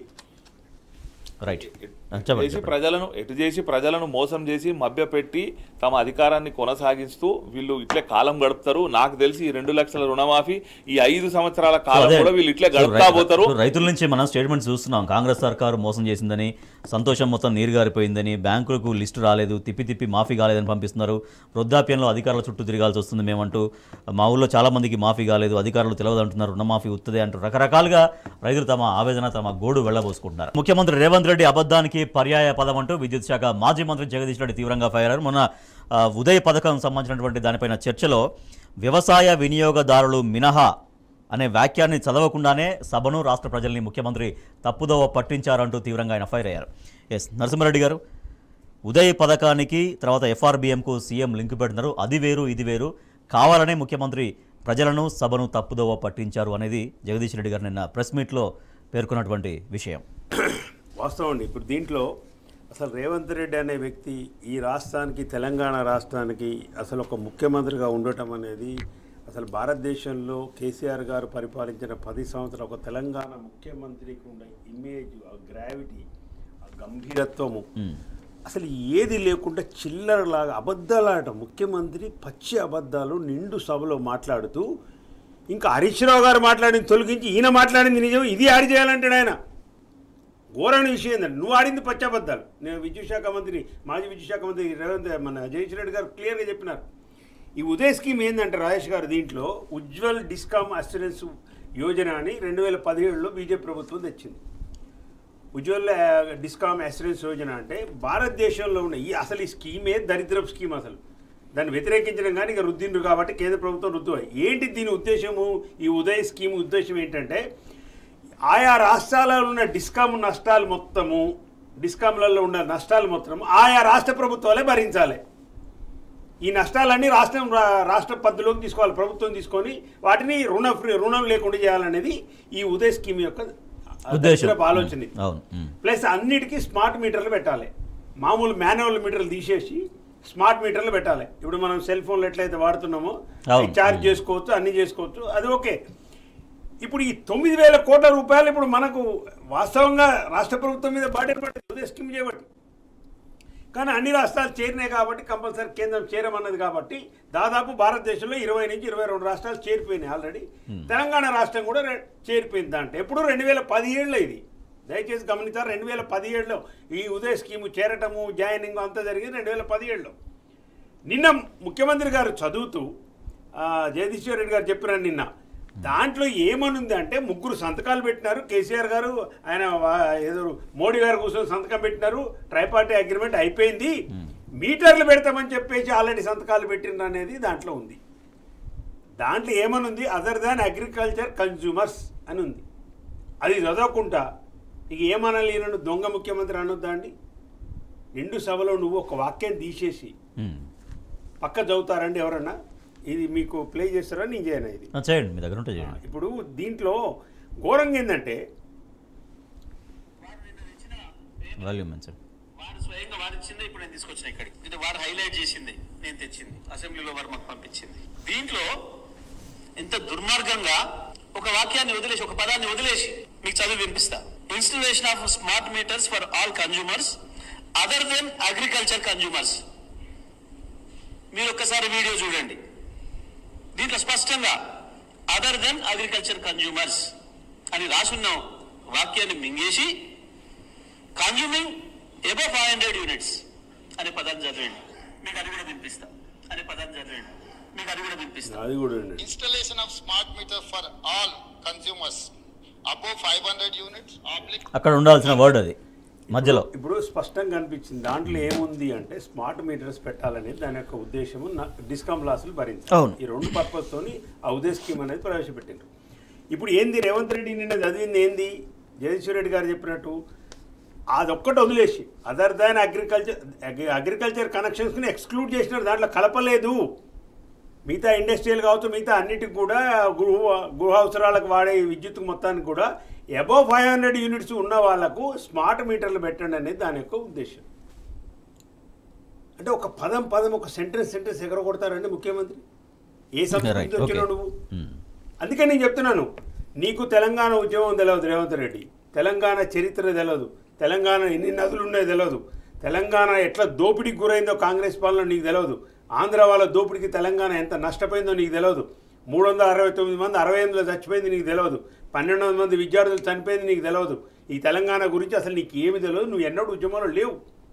ప్రజలను మోసం చేసి మభ్యపెట్టి తమ అధికారాన్ని కొనసాగిస్తూ వీళ్ళు ఇట్లే కాలం గడుపుతారు. నాకు తెలిసి ఈ 2 లక్షల రుణమాఫీ ఈ 5 సంవత్సరాల కాలం కూడా వీళ్ళు ఇట్లే గడుపుతా పోతారు. రైతుల నుంచి మనం స్టేట్మెంట్స్ చూస్తున్నాం, కాంగ్రెస్ సర్కారు మోసం చేసిందని, సంతోషం మొత్తం నీరుగారిపోయిందని, బ్యాంకులకు లిస్టు రాలేదు, తిప్పి మాఫీ కాలేదని పంపిస్తున్నారు, వృద్ధాప్యంలో అధికారుల చుట్టూ తిరగాల్సి వస్తుంది మేమంటూ, మా ఊళ్ళో చాలా మందికి మాఫీ కాలేదు, అధికారులు తెలియదంటున్నారు, రుణమాఫీ ఉత్తదే అంటూ రకరకాలుగా రైతులు తమ ఆవేదన తమ గోడు వెళ్లబోసుకుంటున్నారు. ముఖ్యమంత్రి రేవంత్ రెడ్డి అబద్ధానికి పర్యాయ పదం అంటూ విద్యుత్ శాఖ మాజీ మంత్రి జగదీష్ రెడ్డి తీవ్రంగా ఫైర్ అయ్యారు. మొన్న ఉదయ్ పథకం సంబంధించినటువంటి దానిపైన చర్చలో వ్యవసాయ వినియోగదారులు మినహా అనే వాక్యాన్ని చదవకుండానే సభను రాష్ట్ర ప్రజల్ని ముఖ్యమంత్రి తప్పుదోవ పట్టించారంటూ తీవ్రంగా ఆయన ఫైర్ అయ్యారు. నరసింహారెడ్డి గారు, ఉదయ్ పథకానికి తర్వాత ఎఫ్ఆర్బిఎంకు సీఎం లింక్ పెడుతున్నారు, అది వేరు ఇది వేరు, కావాలనే ముఖ్యమంత్రి ప్రజలను సభను తప్పుదోవ పట్టించారు అనేది జగదీష్ రెడ్డి గారు నిన్న ప్రెస్ మీట్లో పేర్కొన్నటువంటి విషయం. వాస్తవం అండి. ఇప్పుడు దీంట్లో అసలు రేవంత్ రెడ్డి అనే వ్యక్తి ఈ రాష్ట్రానికి, తెలంగాణ రాష్ట్రానికి అసలు ఒక ముఖ్యమంత్రిగా ఉండటం అనేది అసలు భారతదేశంలో కేసీఆర్ గారు పరిపాలించిన 10 సంవత్సరాలు ఒక తెలంగాణ ముఖ్యమంత్రికి ఉండే ఇమేజ్, ఆ గ్రావిటీ, ఆ గంభీరత్వము అసలు ఏది లేకుండా చిల్లరలాగా అబద్ధాలాట. ముఖ్యమంత్రి పచ్చి అబద్ధాలు నిండు సభలో మాట్లాడుతూ ఇంకా హరీష్ రావు గారు మాట్లాడింది తొలగించి ఈయన మాట్లాడింది నిజం, ఇది యాడ్ చేయాలంటాడు ఆయన. ఘోరమైన విషయం ఏంటంటే నువ్వు ఆడింది పచ్చబద్దాలు. నేను విద్యుత్ శాఖ మంత్రి, మాజీ విద్యుత్ శాఖ మంత్రి మన జగదీష్ రెడ్డి గారు క్లియర్గా చెప్పినారు, ఈ ఉదయ్ స్కీమ్ ఏంటంటే రాజేష్ గారు, దీంట్లో ఉజ్వల్ డిస్కామ్ అస్యూరెన్స్ యోజన అని 2017లో బీజేపీ ప్రభుత్వం తెచ్చింది. ఉజ్వల్ డిస్కామ్ అస్యూరెన్స్ యోజన అంటే భారతదేశంలో ఉన్న అసలు ఈ స్కీమే దరిద్రపు స్కీమ్. అసలు దాన్ని వ్యతిరేకించడం కానీ ఇక రుద్దిండ్రు కాబట్టి కేంద్ర ప్రభుత్వం రుద్దుతాయి. ఏంటి దీని ఉద్దేశము? ఈ ఉదయ్ స్కీమ్ ఉద్దేశం ఏంటంటే ఆయా రాష్ట్రాలలో ఉన్న డిస్కామ్లలో ఉన్న నష్టాలు మొత్తము ఆయా రాష్ట్ర ప్రభుత్వాలే భరించాలి. ఈ నష్టాలన్నీ రాష్ట్ర పద్ధతిలోకి తీసుకోవాలి, ప్రభుత్వం తీసుకొని వాటిని రుణం లేకుండా చేయాలనేది ఈ ఉదయ్ స్కీమ్ యొక్క ఆలోచన. ప్లస్ అన్నిటికీ స్మార్ట్ మీటర్లు పెట్టాలి. మామూలు మాన్యువల్ మీటర్లు తీసేసి స్మార్ట్ మీటర్లు పెట్టాలి. ఇప్పుడు మనం సెల్ ఫోన్లు ఎట్లయితే వాడుతున్నామో ఛార్జ్ చేసుకోవచ్చు, అన్నీ చేసుకోవచ్చు, అది ఓకే. ఇప్పుడు ఈ 9,000 కోట్ల రూపాయలు ఇప్పుడు మనకు వాస్తవంగా రాష్ట్ర ప్రభుత్వం మీద బాధ్యత పడుతుంది ఉదయ్ స్కీమ్ చేయబట్టి. కానీ అన్ని రాష్ట్రాలు చేరినాయి కాబట్టి కంపల్సరీ కేంద్రం చేరమన్నది కాబట్టి దాదాపు భారతదేశంలో 20 నుంచి 22 రాష్ట్రాలు చేరిపోయినాయి ఆల్రెడీ. తెలంగాణ రాష్ట్రం కూడా చేరిపోయింది. దాంట్లో ఎప్పుడు 2017లో ఇది దయచేసి గమనించారు. 2017లో ఈ ఉదయ్ స్కీము చేరటము జాయినింగ్ అంతా జరిగింది 2017లో. నిన్న ముఖ్యమంత్రి గారు చదువుతూ జగదీశ్వర్ రెడ్డి గారు చెప్పినారు నిన్న, దాంట్లో ఏమనుంది అంటే 3 సంతకాలు పెట్టినారు. కేసీఆర్ గారు ఆయన ఏదో మోడీ గారు కూర్చొని సంతకం పెట్టినారు, ట్రైపార్టీ అగ్రిమెంట్ అయిపోయింది, మీటర్లు పెడతామని చెప్పేసి ఆల్రెడీ సంతకాలు పెట్టినారు అనేది దాంట్లో ఉంది. దాంట్లో ఏమనుంది? అదర్ దాన్ అగ్రికల్చర్ కన్జ్యూమర్స్ అని ఉంది. అది చదవకుండా ఇక ఏమనాలి? ఈయనను దొంగ ముఖ్యమంత్రి అనొద్దా అండి? నిండు సభలో నువ్వు ఒక వాక్యం తీసేసి పక్క చదువుతారండి ఎవరన్నా? ఇది మీకు ప్లే చేస్తారా? నేను చేయను. ఇది చేయండి, మీ దగ్గర ఉంటే చేయండి. ఇప్పుడు దీంట్లో ఘోరంగా ఏంటంటే వాడు స్వయంగా వాడు ఇచ్చింది, ఇప్పుడు నేను తీసుకొచ్చిన ఇక్కడికి. ఇది వాడు హైలైట్ చేసింది, నేను తెచ్చింది, అసెంబ్లీలో వారు మాకు పంపించింది. దీంట్లో ఎంత దుర్మార్గంగా ఒక వాక్యాన్ని వదిలేసి, ఒక పదాన్ని వదిలేసి మీకు చదివి వినిపిస్తా. Installation of smart meters for all consumers other than agriculture consumers. మీరు ఒక్కసారి వీడియో చూడండి. దీంట్లో స్పష్టంగా అదర్ దెన్ అగ్రికల్చర్ కన్జ్యూమర్స్ అని రాసున్న వాక్యాన్ని మింగేసి కన్జ్యూమింగ్ అబవ్ 500 యూనిట్స్ అనే పదాన్ని చదివండి. మీకు అది కూడా వినిపిస్తా. అనే పదాన్ని చదివండి, మీకు అది కూడా వినిపిస్తా. Installation of smart meter for all consumers above 500 units. అక్కడ ఉండాల్సిన వర్డ్ అది మధ్యలో ఇప్పుడు స్పష్టంగా కనిపించింది. దాంట్లో ఏముంది అంటే స్మార్ట్ మీటర్స్ పెట్టాలనేది దాని యొక్క ఉద్దేశము డిస్కామ్ లాసులు భరించాలి. ఈ 2 పర్పస్తోని ఆ ఉదయ్ స్కీమ్ అనేది ప్రవేశపెట్టారు. ఇప్పుడు ఏంది రేవంత్ రెడ్డి నిన్న చదివింది ఏంది? జగదీశ్వర్ రెడ్డి గారు చెప్పినట్టు అదొక్కటి వదిలేసి అదర్ దాన్ అగ్రికల్చర్ కనెక్షన్స్ని ఎక్స్క్లూడ్ చేసినారు, దాంట్లో కలపలేదు. మిగతా ఇండస్ట్రియల్ కావచ్చు, మిగతా అన్నిటికి కూడా గృహ అవసరాలకు వాడే విద్యుత్ మొత్తానికి కూడా అబవ్ 500 యూనిట్స్ ఉన్న వాళ్ళకు స్మార్ట్ మీటర్లు పెట్టండి అనేది దాని యొక్క ఉద్దేశం. అంటే ఒక పదం ఒక సెంటెన్స్ ఎగరగొడతారండి ముఖ్యమంత్రి. ఏ సంస్కృతి వచ్చినావు నువ్వు? అందుకని నేను చెప్తున్నాను, నీకు తెలంగాణ ఉద్యమం తెలియదు రేవంత్ రెడ్డి, తెలంగాణ చరిత్ర తెలియదు, తెలంగాణ ఎన్ని నదులు ఉన్నాయో తెలియదు, తెలంగాణ ఎట్లా దోపిడీకి గురైందో కాంగ్రెస్ పాలన నీకు తెలియదు, ఆంధ్ర వాళ్ళ దోపిడీకి తెలంగాణ ఎంత నష్టపోయిందో నీకు తెలియదు, 369 మంది 68లో చచ్చిపోయింది నీకు తెలియదు, 1200 మంది విద్యార్థులు చనిపోయింది నీకు తెలియదు. ఈ తెలంగాణ గురించి అసలు నీకు ఏమి తెలియదు, నువ్వు ఎన్నడూ ఉద్యమంలో లేవు.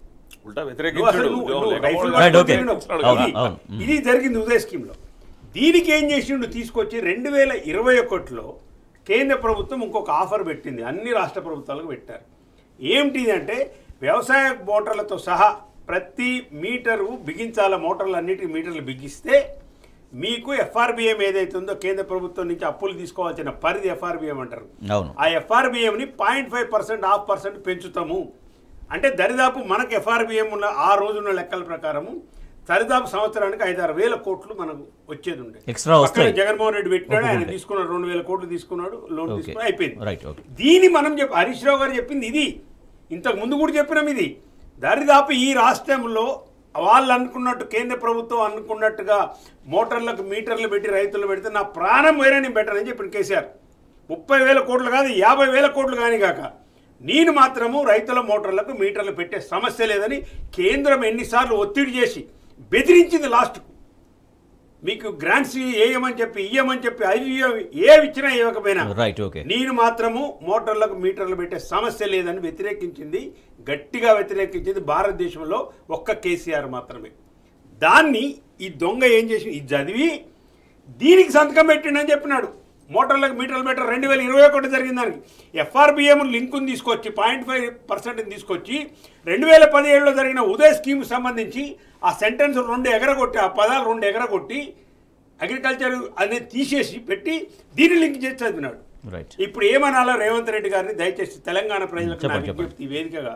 ఇది జరిగింది ఉదయ్ స్కీమ్లో. దీనికి ఏం చేసిండు? తీసుకొచ్చి 2021లో కేంద్ర ప్రభుత్వం ఇంకొక ఆఫర్ పెట్టింది, అన్ని రాష్ట్ర ప్రభుత్వాలకు పెట్టారు. ఏమిటిది అంటే వ్యవసాయ మోటార్లతో సహా ప్రతి మీటరు బిగించాల, మోటార్లు అన్నిటికీ మీటర్లు బిగిస్తే మీకు ఎఫ్ఆర్బిఎం ఏదైతే ఉందో కేంద్ర ప్రభుత్వం నుంచి అప్పులు తీసుకోవాల్సిన పరిధి ఎఫ్ఆర్బిఎం అంటారు. ఆ ఎఫ్ఆర్బిఎంని 0.5% 0.5% పెంచుతాము. అంటే దరిదాపు మనకు ఎఫ్ఆర్బిఎం ఉన్న ఆ రోజున్న లెక్కల ప్రకారము దరిదాపు సంవత్సరానికి 5-6 వేల కోట్లు మనకు వచ్చేది ఉండే. జగన్మోహన్ రెడ్డి పెట్టినాడు, ఆయన తీసుకున్నాడు, 2,000 కోట్లు తీసుకున్నాడు, లోన్ తీసుకుని అయిపోయింది. దీన్ని మనం హరీష్ రావు గారు చెప్పింది ఇది, ఇంతకు ముందు కూడా చెప్పినాం. ఇది దరిదాపు ఈ రాష్ట్రంలో వాళ్ళు అనుకున్నట్టు కేంద్ర ప్రభుత్వం అనుకున్నట్టుగా మోటార్లకు మీటర్లు పెట్టి రైతులు పెడితే నా ప్రాణం వేరే నేను పెట్టానని చెప్పిన కేసీఆర్. 30,000 కోట్లు కాదు, 50,000 కోట్లు కానీ కాక నేను మాత్రము రైతుల మోటార్లకు మీటర్లు పెట్టే సమస్య లేదని కేంద్రం ఎన్నిసార్లు ఒత్తిడి చేసి బెదిరించింది. లాస్ట్కు మీకు గ్రాంట్స్ ఇవ్వమని చెప్పి అవి ఏవి ఇచ్చినా ఇవ్వకపోయినా నేను మాత్రము మోటార్లకు మీటర్లు పెట్టే సమస్య లేదని వ్యతిరేకించింది, గట్టిగా వ్యతిరేకించింది భారతదేశంలో ఒక్క కేసీఆర్ మాత్రమే. దాన్ని ఈ దొంగ ఏం చేసి ఇది చదివి దీనికి సంతకం పెట్టిండని చెప్పినాడు. మోటార్లకు మీటర్లు మీటర్ 2021 జరిగిన దానికి FRBM లింకుని తీసుకొచ్చి 0.5% తీసుకొచ్చి 2017లో జరిగిన ఉదయ్ స్కీమ్ సంబంధించి ఆ సెంటెన్స్ 2 ఎగరగొట్టి, ఆ పదాలు 2 ఎగరగొట్టి అగ్రికల్చర్ అనేది తీసేసి పెట్టి దీన్ని లింక్ చేసి చదివినాడు. ఇప్పుడు ఏమనాలో రేవంత్ రెడ్డి గారిని దయచేసి తెలంగాణ ప్రజలకు నా విజ్ఞప్తి వేదికగా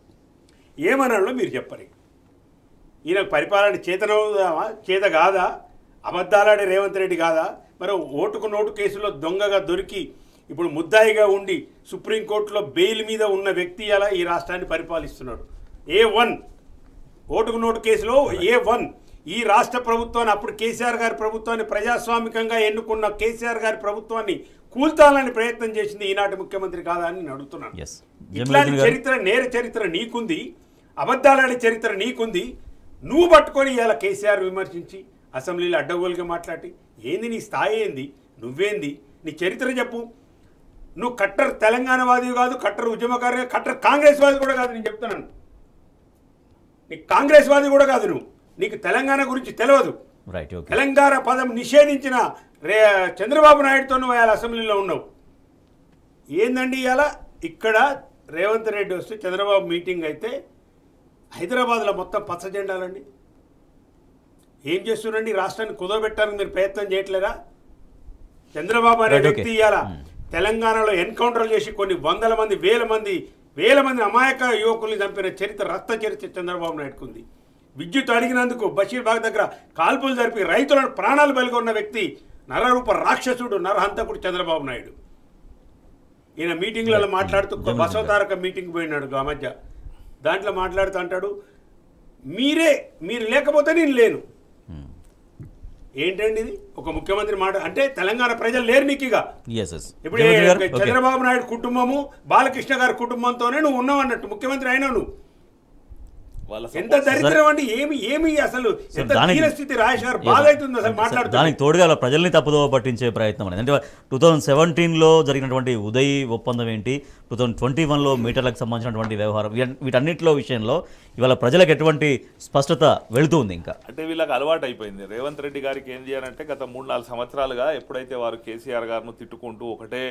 ఏమనాలో మీరు చెప్పరు. ఈయన పరిపాలన చేత కాదా, అబద్ధాలాడే రేవంత్ రెడ్డి కాదా? మరి ఓటుకు నోటు కేసులో దొంగగా దొరికి ఇప్పుడు ముద్దాయిగా ఉండి సుప్రీంకోర్టులో బెయిల్ మీద ఉన్న వ్యక్తి అలా ఈ రాష్ట్రాన్ని పరిపాలిస్తున్నాడు. A1 ఓటుకు నోటు కేసులో A1 ఈ రాష్ట్ర ప్రభుత్వాన్ని, అప్పుడు కేసీఆర్ గారి ప్రభుత్వాన్ని, ప్రజాస్వామికంగా ఎన్నుకున్న కేసీఆర్ గారి ప్రభుత్వాన్ని కూల్చాలని ప్రయత్నం చేసింది ఈనాటి ముఖ్యమంత్రి కాదా అని నేను అడుగుతున్నాను. ఇట్లాంటి చరిత్ర, నేర చరిత్ర నీకుంది, అబద్ధాలాడే చరిత్ర నీకుంది. నువ్వు పట్టుకొని ఇలా కేసీఆర్ విమర్శించి అసెంబ్లీలో అడ్డగోలుగా మాట్లాడి ఏంది నీ స్థాయి, ఏంది, నువ్వేంది, నీ చరిత్ర చెప్పు. నువ్వు కట్టర్ తెలంగాణవాది కాదు, కట్టర్ ఉద్యమకారు, కట్టర్ కాంగ్రెస్ వాది కూడా కాదు. నేను చెప్తున్నాను, నీకు కాంగ్రెస్ వాది కూడా కాదు. నీకు తెలంగాణ గురించి తెలియదు. తెలంగాణ పదం నిషేధించిన చంద్రబాబు నాయుడుతో నువ్వు ఇవాళ అసెంబ్లీలో ఉన్నావు. ఏందండి ఇవాళ ఇక్కడ రేవంత్ రెడ్డి వస్తే చంద్రబాబు మీటింగ్ అయితే హైదరాబాద్లో మొత్తం పచ్చ జెండాలండి. ఏం చేస్తున్నారండి? రాష్ట్రాన్ని కుదవబెట్టడానికి మీరు ప్రయత్నం చేయట్లేదా? చంద్రబాబు అనే వ్యక్తి ఇవాళ తెలంగాణలో ఎన్కౌంటర్లు చేసి కొన్ని వందల మంది, వేల మంది అమాయక యువకుల్ని చంపిన చరిత్ర, రక్త చరిత్ర చంద్రబాబు నాయుడుకు ఉంది. విద్యుత్ అడిగినందుకు బషీర్బాగ్ దగ్గర కాల్పులు జరిపి రైతులను ప్రాణాలు బలిగొన్న వ్యక్తి, నరరూప రాక్షసుడు, నరహంతకుడు చంద్రబాబు నాయుడు. ఈయన మీటింగ్లలో మాట్లాడుతూ బసవతారక మీటింగ్ పోయినాడు ఆ మధ్య. దాంట్లో మాట్లాడుతూ అంటాడు, మీరు లేకపోతే నేను లేను. ఏంటండి ఇది? ఒక ముఖ్యమంత్రి మాట అంటే తెలంగాణ ప్రజలు లేరు నీకు. ఇక ఇప్పుడు చంద్రబాబు నాయుడు కుటుంబము, బాలకృష్ణ గారి కుటుంబంతోనే నువ్వు ఉన్నావు అన్నట్టు ముఖ్యమంత్రి అయినావు నువ్వు. ఎంత దరిద్రం అండి! ఏమి అసలు ఎంత దీనస్థితి రాజశేఖర్ బాధ అవుతుంది అసలు మాట్లాడుతూ. దానికి తోడుగా ప్రజల్ని తప్పుదోవ పట్టించే ప్రయత్నం అనేది అంటే 2017లో జరిగినటువంటి ఉదయ్ ఒప్పందం ఏంటి, 2021లో మీటర్లకు సంబంధించినటువంటి వ్యవహారం, వీటన్నిటిలో విషయంలో ఇవాళ ప్రజలకు ఎటువంటి స్పష్టత వెళుతుంది? ఇంకా అంటే వీళ్ళకి అలవాటు అయిపోయింది. రేవంత్ రెడ్డి గారికి ఏం చేయాలంటే గత 3-4 సంవత్సరాలుగా ఎప్పుడైతే వారు కేసీఆర్ గారిని తిట్టుకుంటూ ఒకటే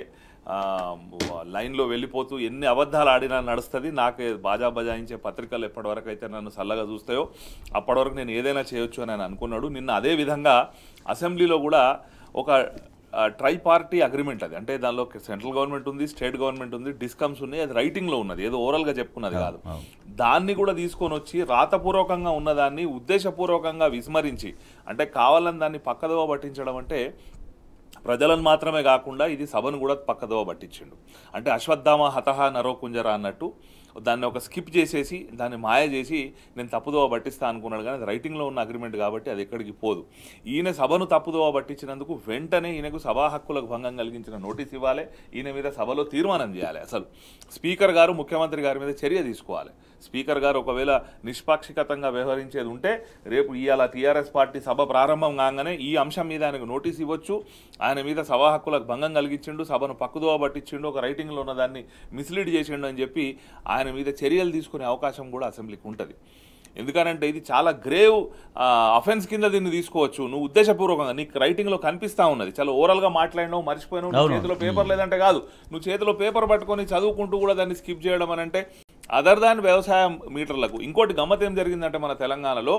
లైన్లో వెళ్ళిపోతూ ఎన్ని అబద్ధాలు ఆడినా నడుస్తుంది, నాకు బాజా బజాయించే పత్రికలు ఎప్పటివరకు అయితే నన్ను చల్లగా చూస్తాయో అప్పటివరకు నేను ఏదైనా చేయొచ్చు అని ఆయన అనుకున్నాడు. నిన్న అదే విధంగా అసెంబ్లీలో కూడా ఒక ట్రై పార్టీ అగ్రిమెంట్, అది అంటే దానిలో సెంట్రల్ గవర్నమెంట్ ఉంది, స్టేట్ గవర్నమెంట్ ఉంది, డిస్కమ్స్ ఉన్నాయి, అది రైటింగ్లో ఉన్నది, ఏదో ఓరల్గా చెప్పుకున్నది కాదు. దాన్ని కూడా తీసుకొని వచ్చి రాతపూర్వకంగా ఉన్నదాన్ని ఉద్దేశపూర్వకంగా విస్మరించి, అంటే కావాలని దాన్ని పక్కదోవ పట్టించడం అంటే ప్రజలను మాత్రమే కాకుండా ఇది సభను కూడా పక్కదోవ పట్టించిండు. అంటే అశ్వత్థామ హతహ నరోకుంజర అన్నట్టు దాన్ని ఒక స్కిప్ చేసేసి దాన్ని మాయ చేసి నేను తప్పుదోవ పట్టిస్తా అనుకున్నాడు. కానీ అది రైటింగ్లో ఉన్న అగ్రిమెంట్ కాబట్టి అది ఎక్కడికి పోదు. ఈయన సభను తప్పుదోవ పట్టించినందుకు వెంటనే ఈయనకు సభా హక్కులకు భంగం కలిగించిన నోటీస్ ఇవ్వాలి, ఈయన మీద సభలో తీర్మానం చేయాలి. అసలు స్పీకర్ గారు ముఖ్యమంత్రి గారి మీద చర్య తీసుకోవాలి. స్పీకర్ గారు ఒకవేళ నిష్పాక్షికతంగా వ్యవహరించేది ఉంటే రేపు ఇవాళ టీఆర్ఎస్ పార్టీ సభ ప్రారంభం కాగానే ఈ అంశం మీద ఆయనకు నోటీస్ ఇవ్వచ్చు. ఆయన మీద సభా హక్కులకు భంగం కలిగించిండు, సభను పక్కుదోవ పట్టించిండు, ఒక రైటింగ్లో ఉన్న దాన్ని మిస్లీడ్ చేసిండు అని చెప్పి ఆయన మీద చర్యలు తీసుకునే అవకాశం కూడా అసెంబ్లీకి ఉంటుంది. ఎందుకనంటే ఇది చాలా గ్రేవ్ అఫెన్స్ కింద దీన్ని తీసుకోవచ్చు. నువ్వు ఉద్దేశపూర్వకంగా నీకు రైటింగ్లో కనిపిస్తూ ఉన్నది, చాలా ఓవరాల్గా మాట్లాడినావు, మర్చిపోయినావు, నువ్వు చేతిలో పేపర్ లేదంటే కాదు, నువ్వు చేతిలో పేపర్ పట్టుకొని చదువుకుంటూ కూడా దాన్ని స్కిప్ చేయడం అని అంటే అదర్ దాన్ వ్యవసాయ మీటర్లకు. ఇంకోటి గమ్మత్ ఏం జరిగిందంటే మన తెలంగాణలో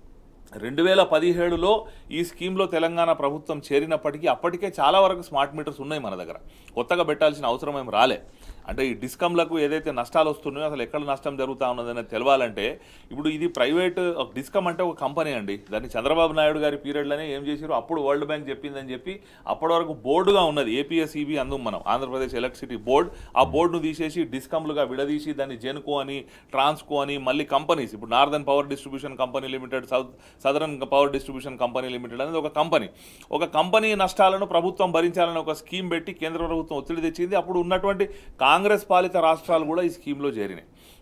2017లో ఈ స్కీమ్లో తెలంగాణ ప్రభుత్వం చేరినప్పటికీ అప్పటికే చాలా వరకు స్మార్ట్ మీటర్స్ ఉన్నాయి మన దగ్గర, కొత్తగా పెట్టాల్సిన అవసరం ఏం రాలే. అంటే ఈ డిస్కమ్లకు ఏదైతే నష్టాలు వస్తున్నాయో అసలు ఎక్కడ నష్టం జరుగుతూ ఉన్నదని తెలవాలంటే ఇప్పుడు ఇది ప్రైవేట్ డిస్కమ్ అంటే ఒక కంపెనీ అండి. దాన్ని చంద్రబాబు నాయుడు గారి పీరియడ్లోనే ఏం చేశారు, అప్పుడు వరల్డ్ బ్యాంక్ చెప్పిందని చెప్పి అప్పటి వరకు బోర్డుగా ఉన్నది ఏపీఎస్ఈబీ అందు మనం ఆంధ్రప్రదేశ్ ఎలక్ట్రిసిటీ బోర్డు. ఆ బోర్డును తీసేసి డిస్కమ్లుగా విడదీసి దాన్ని జెన్కో అని, ట్రాన్స్కో అని, మళ్ళీ కంపెనీస్, ఇప్పుడు northern power distribution company limited, southern power distribution company limited అనేది ఒక కంపెనీ నష్టాలను ప్రభుత్వం భరించాలని ఒక స్కీమ్ పెట్టి కేంద్ర ప్రభుత్వం ఒత్తిడి తెచ్చింది. అప్పుడు ఉన్నటువంటి కాంగ్రెస్ పాలిత రాష్ట్రాలు కూడా ఈ స్కీమ్లో చేరినాయి.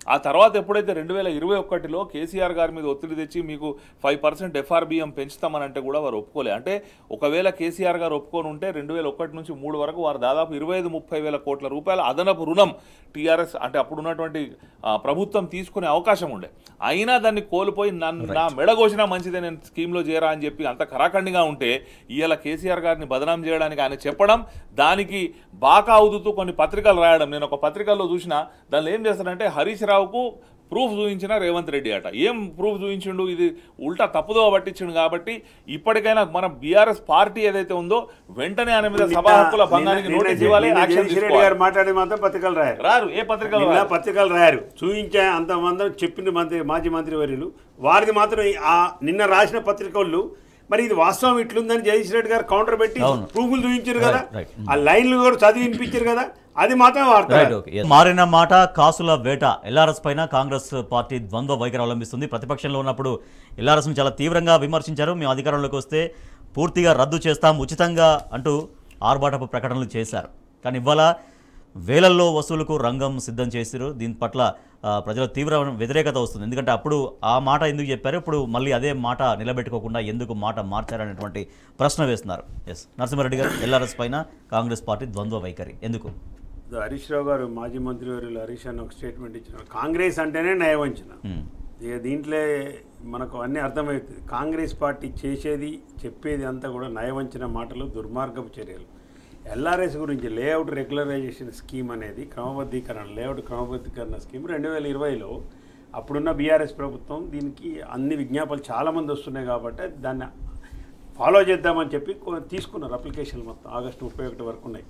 ఆ తర్వాత ఎప్పుడైతే 2021లో కేసీఆర్ గారి మీద ఒత్తిడి తెచ్చి మీకు 5% FRBM పెంచుతామని అంటే కూడా వారు ఒప్పుకోలే. అంటే ఒకవేళ కేసీఆర్ గారు ఒప్పుకొని ఉంటే 2001 నుంచి 3 వరకు వారు దాదాపు 25-30 వేల కోట్ల రూపాయల అదనపు రుణం టీఆర్ఎస్ అంటే అప్పుడున్నటువంటి ప్రభుత్వం తీసుకునే అవకాశం ఉండే. అయినా దాన్ని కోల్పోయి నా మెడగోసినా మంచిదే నేను స్కీమ్లో చేరా అని చెప్పి అంత కరాఖండిగా ఉంటే ఇవాళ కేసీఆర్ గారిని బదనాం చేయడానికి ఆయన చెప్పడం, దానికి బాకా అవుతూ కొన్ని పత్రికలు రాయడం. నేను ఒక పత్రికల్లో చూసిన దానిలో ఏం చేస్తారంటే హరీష్ రావుకు ప్రూఫ్ చూపించిన రేవంత్ రెడ్డి అట. ఏం ప్రూఫ్ చూపించిండు? ఇది ఉల్టా తప్పుదో పట్టించిండు. కాబట్టి ఇప్పటికైనా మన బీఆర్ఎస్ పార్టీ ఏదైతే ఉందో వెంటనే ఆయన మీద సభా హక్కుల భంగానికి నోటీస్ ఇవ్వాలి, యాక్షన్ తీసుకోవాలి. మాట్లాడే మాత్రం పత్రికలు రారు. ఏ పత్రికలు పత్రికలు రాయరు. చూపించే అంతమంది చెప్పిన మాజీ మంత్రి వర్యులు వారిది మాత్రం నిన్న రాసిన పత్రికలు మరి ఇది వాస్తవం ఇట్లుందని జగదీష్ రెడ్డి గారు కౌంటర్ పెట్టి ప్రూఫ్లు చూపించారు కదా, ఆ లైన్లు కూడా చదివి వినిపించారు కదా, అది మాత్రం వార్త. మారిన మాట కాసుల వేట. ఎల్ఆర్ఎస్ పైన కాంగ్రెస్ పార్టీ ద్వంద్వ వైఖరి అవలంబిస్తుంది. ప్రతిపక్షంలో ఉన్నప్పుడు ఎల్ఆర్ఎస్ను చాలా తీవ్రంగా విమర్శించారు. మేము అధికారంలోకి వస్తే పూర్తిగా రద్దు చేస్తాం ఉచితంగా అంటూ ఆర్భాటపు ప్రకటనలు చేశారు. కానీ ఇవాళ వేలల్లో వసూలుకు రంగం సిద్ధం చేశారు. దీని పట్ల ప్రజల తీవ్ర వ్యతిరేకత వస్తుంది. ఎందుకంటే అప్పుడు ఆ మాట ఎందుకు చెప్పారు, ఇప్పుడు మళ్ళీ అదే మాట నిలబెట్టుకోకుండా ఎందుకు మాట మార్చారనేటువంటి ప్రశ్న వేస్తున్నారు. ఎస్ నరసింహారెడ్డి గారు, ఎల్ఆర్ఎస్ పైన కాంగ్రెస్ పార్టీ ద్వంద్వ వైఖరి ఎందుకు? హరీష్ రావు గారు మాజీ మంత్రి వర్యులు హరీష్ అని ఒక స్టేట్మెంట్ ఇచ్చిన కాంగ్రెస్ అంటేనే నయవంచన. ఇక దీంట్లో మనకు అన్నీ అర్థమవుతుంది. కాంగ్రెస్ పార్టీ చేసేది చెప్పేది అంతా కూడా నయవంచన మాటలు, దుర్మార్గపు చర్యలు. ఎల్ఆర్ఎస్ గురించి లేఅవుట్ రెగ్యులరైజేషన్ స్కీమ్ అనేది లేఅవుట్ క్రమబద్ధీకరణ స్కీమ్ 2020లో అప్పుడున్న బీఆర్ఎస్ ప్రభుత్వం దీనికి అన్ని విజ్ఞాపనలు చాలామంది వస్తున్నాయి కాబట్టి దాన్ని ఫాలో చేద్దామని చెప్పి తీసుకున్నారు. అప్లికేషన్లు మొత్తం ఆగస్టు 31 వరకు ఉన్నాయి.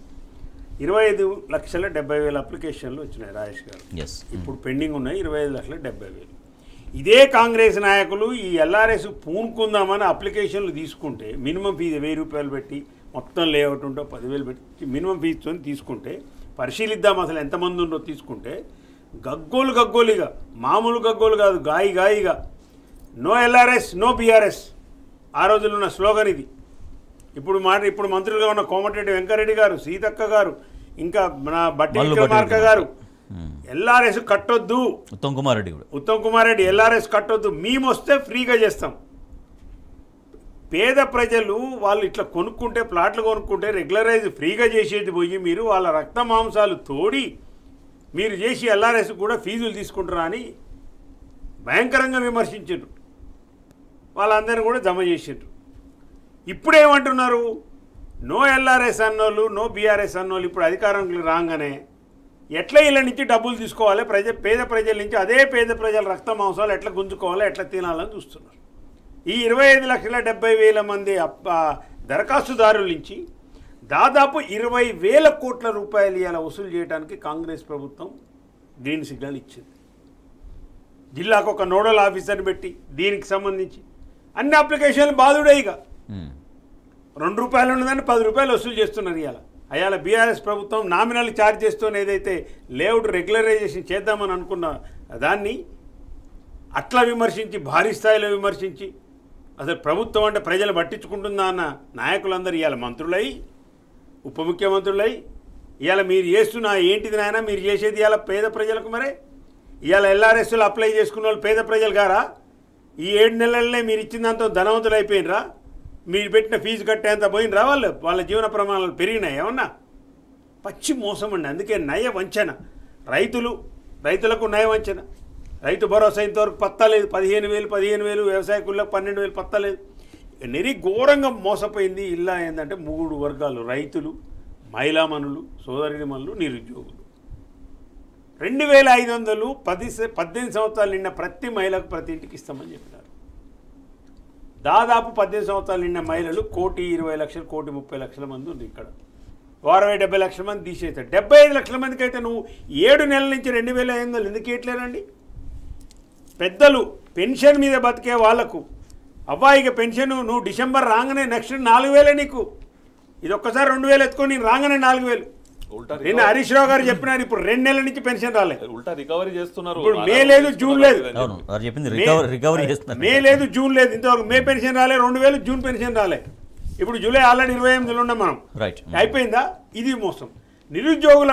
25,70,000 అప్లికేషన్లు వచ్చినాయి రాజేష్ గారు. ఇప్పుడు పెండింగ్ ఉన్నాయి 25,70,000. ఇదే కాంగ్రెస్ నాయకులు ఈ ఎల్ఆర్ఎస్ పూనుకుందామని అప్లికేషన్లు తీసుకుంటే మినిమం ఫీజు 1,000 రూపాయలు పెట్టి మొత్తం లేఅవుట్ ఉంటో 10,000 పెట్టి మినిమం ఫీజుతో తీసుకుంటే పరిశీలిద్దాం అసలు ఎంతమంది ఉందో తీసుకుంటే గగ్గోలుగా మామూలు గగ్గోలు కాదు, గాయిగా నో ఎల్ఆర్ఎస్ నో బీఆర్ఎస్ ఆ రోజుల్లో ఉన్న స్లోగన్ ఇది. ఇప్పుడు మంత్రులుగా ఉన్న కోమటిరెడ్డి వెంకరెడ్డి గారు, సీతక్క గారు, ఇంకా మన బట్టి విక్రమార్క గారు ఎల్ఆర్ఎస్ కట్టొద్దు, ఉత్తమ్ కుమార్ రెడ్డి ఎల్ఆర్ఎస్ కట్టొద్దు, మేము వస్తే ఫ్రీగా చేస్తాం. పేద ప్రజలు వాళ్ళు ఇట్లా కొనుక్కుంటే ప్లాట్లు కొనుక్కుంటే రెగ్యులరైజ్ ఫ్రీగా చేసేది పోయి మీరు వాళ్ళ రక్త మాంసాలు తోడి మీరు చేసి ఎల్ఆర్ఎస్ కూడా ఫీజులు తీసుకుంటారా అని భయంకరంగా విమర్శించారు. వాళ్ళందరినీ కూడా జమ చేసారు. ఇప్పుడేమంటున్నారు? నో ఎల్ఆర్ఎస్ అన్నోళ్ళు నో బీఆర్ఎస్ అన్నోళ్ళు ఇప్పుడు అధికారంలోకి రాగానే ఎట్లా వీళ్ళ నుంచి డబ్బులు తీసుకోవాలి, పేద ప్రజల నుంచి అదే పేద ప్రజల రక్త మాంసాలు ఎట్లా గుంజుకోవాలి, ఎట్లా తినాలని చూస్తున్నారు. ఈ 25,70,000 మంది దరఖాస్తుదారుల నుంచి దాదాపు 20,000 కోట్ల రూపాయలు ఇలా వసూలు చేయడానికి కాంగ్రెస్ ప్రభుత్వం గ్రీన్ సిగ్నల్ ఇచ్చింది. జిల్లాకు ఒక నోడల్ ఆఫీసర్ని పెట్టి దీనికి సంబంధించి అన్ని అప్లికేషన్లు బాధుడే. ఇక 2 రూపాయలు ఉన్నదాన్ని 10 రూపాయలు వసూలు చేస్తున్నారు. ఇవాళ బీఆర్ఎస్ ప్రభుత్వం నామినల్ ఛార్జ్ చేస్తూనే ఏదైతే లేఅవుట్ రెగ్యులరైజేషన్ చేద్దామని అనుకున్న దాన్ని అట్లా విమర్శించి భారీ స్థాయిలో విమర్శించి అసలు ప్రభుత్వం అంటే ప్రజలు పట్టించుకుంటుందా అన్న నాయకులందరూ ఇవాళ మంత్రులై ఉప ముఖ్యమంత్రులై ఇవాళ మీరు చేస్తున్న ఏంటిది నాయన మీరు చేసేది ఇవాళ పేద ప్రజలకు మరే ఇవాళ ఎల్ఆర్ఎస్లో అప్లై చేసుకున్న వాళ్ళు పేద ప్రజలు గారా? ఈ 7 నెలలనే మీరు ఇచ్చిన దాంతో ధనవంతులు అయిపోయినరా? మీరు పెట్టిన ఫీజు కట్టేంత పోయినరా? వాళ్ళ జీవన ప్రమాణాలు పెరిగినాయి ఏమన్నా? పచ్చి మోసం అండి. అందుకే నయ వంచన. రైతులకు నయ వంచన. రైతు భరోసా ఇంతవరకు పత్తా లేదు. 15,000 వ్యవసాయ కూలీలకు 12,000 పత్తా లేదు. నెరి ఘోరంగా మోసపోయింది. ఇలా ఏంటంటే 3 వర్గాలు: రైతులు, మహిళామణులు, సోదరిమణులు, నిరుద్యోగులు. 2,500 18 సంవత్సరాలు నిన్న ప్రతి మహిళకు ప్రతి ఇంటికి ఇస్తామని చెప్పినారు. దాదాపు 18 సంవత్సరాలు నిన్న మహిళలు 1,20,00,000 1,30,00,000 మంది ఉంది. ఇక్కడ 70 లక్షల మంది తీసేస్తారు. 75 లక్షల మందికి అయితే నువ్వు 7 నెలల నుంచి 2,500 ఎందుకు ఇట్లేరండి? పెద్దలు పెన్షన్ మీద బతికే వాళ్లకు అబ్బాయికి పెన్షన్ నువ్వు డిసెంబర్ రాగానే నెక్స్ట్ 4,000 నీకు. ఇది ఒక్కసారి 2,000 ఎత్తుకొని నేను రాగానే 4,000. నిన్న హరీష్ రావు గారు చెప్పినారు ఇప్పుడు 2 నెలల నుంచి పెన్షన్ రాలేదు. రికవరీ చేస్తున్నారు. ఇప్పుడు మే లేదు, జూన్ లేదు, మే లేదు, జూన్ లేదు. ఇంతవరకు మే పెన్షన్ రాలే, 2,000 జూన్ పెన్షన్ రాలే. ఇప్పుడు జూలై ఆల్రెడీ 28లో ఉన్నాం మనం. అయిపోయిందా? ఇది మోసం. నిరుద్యోగులకు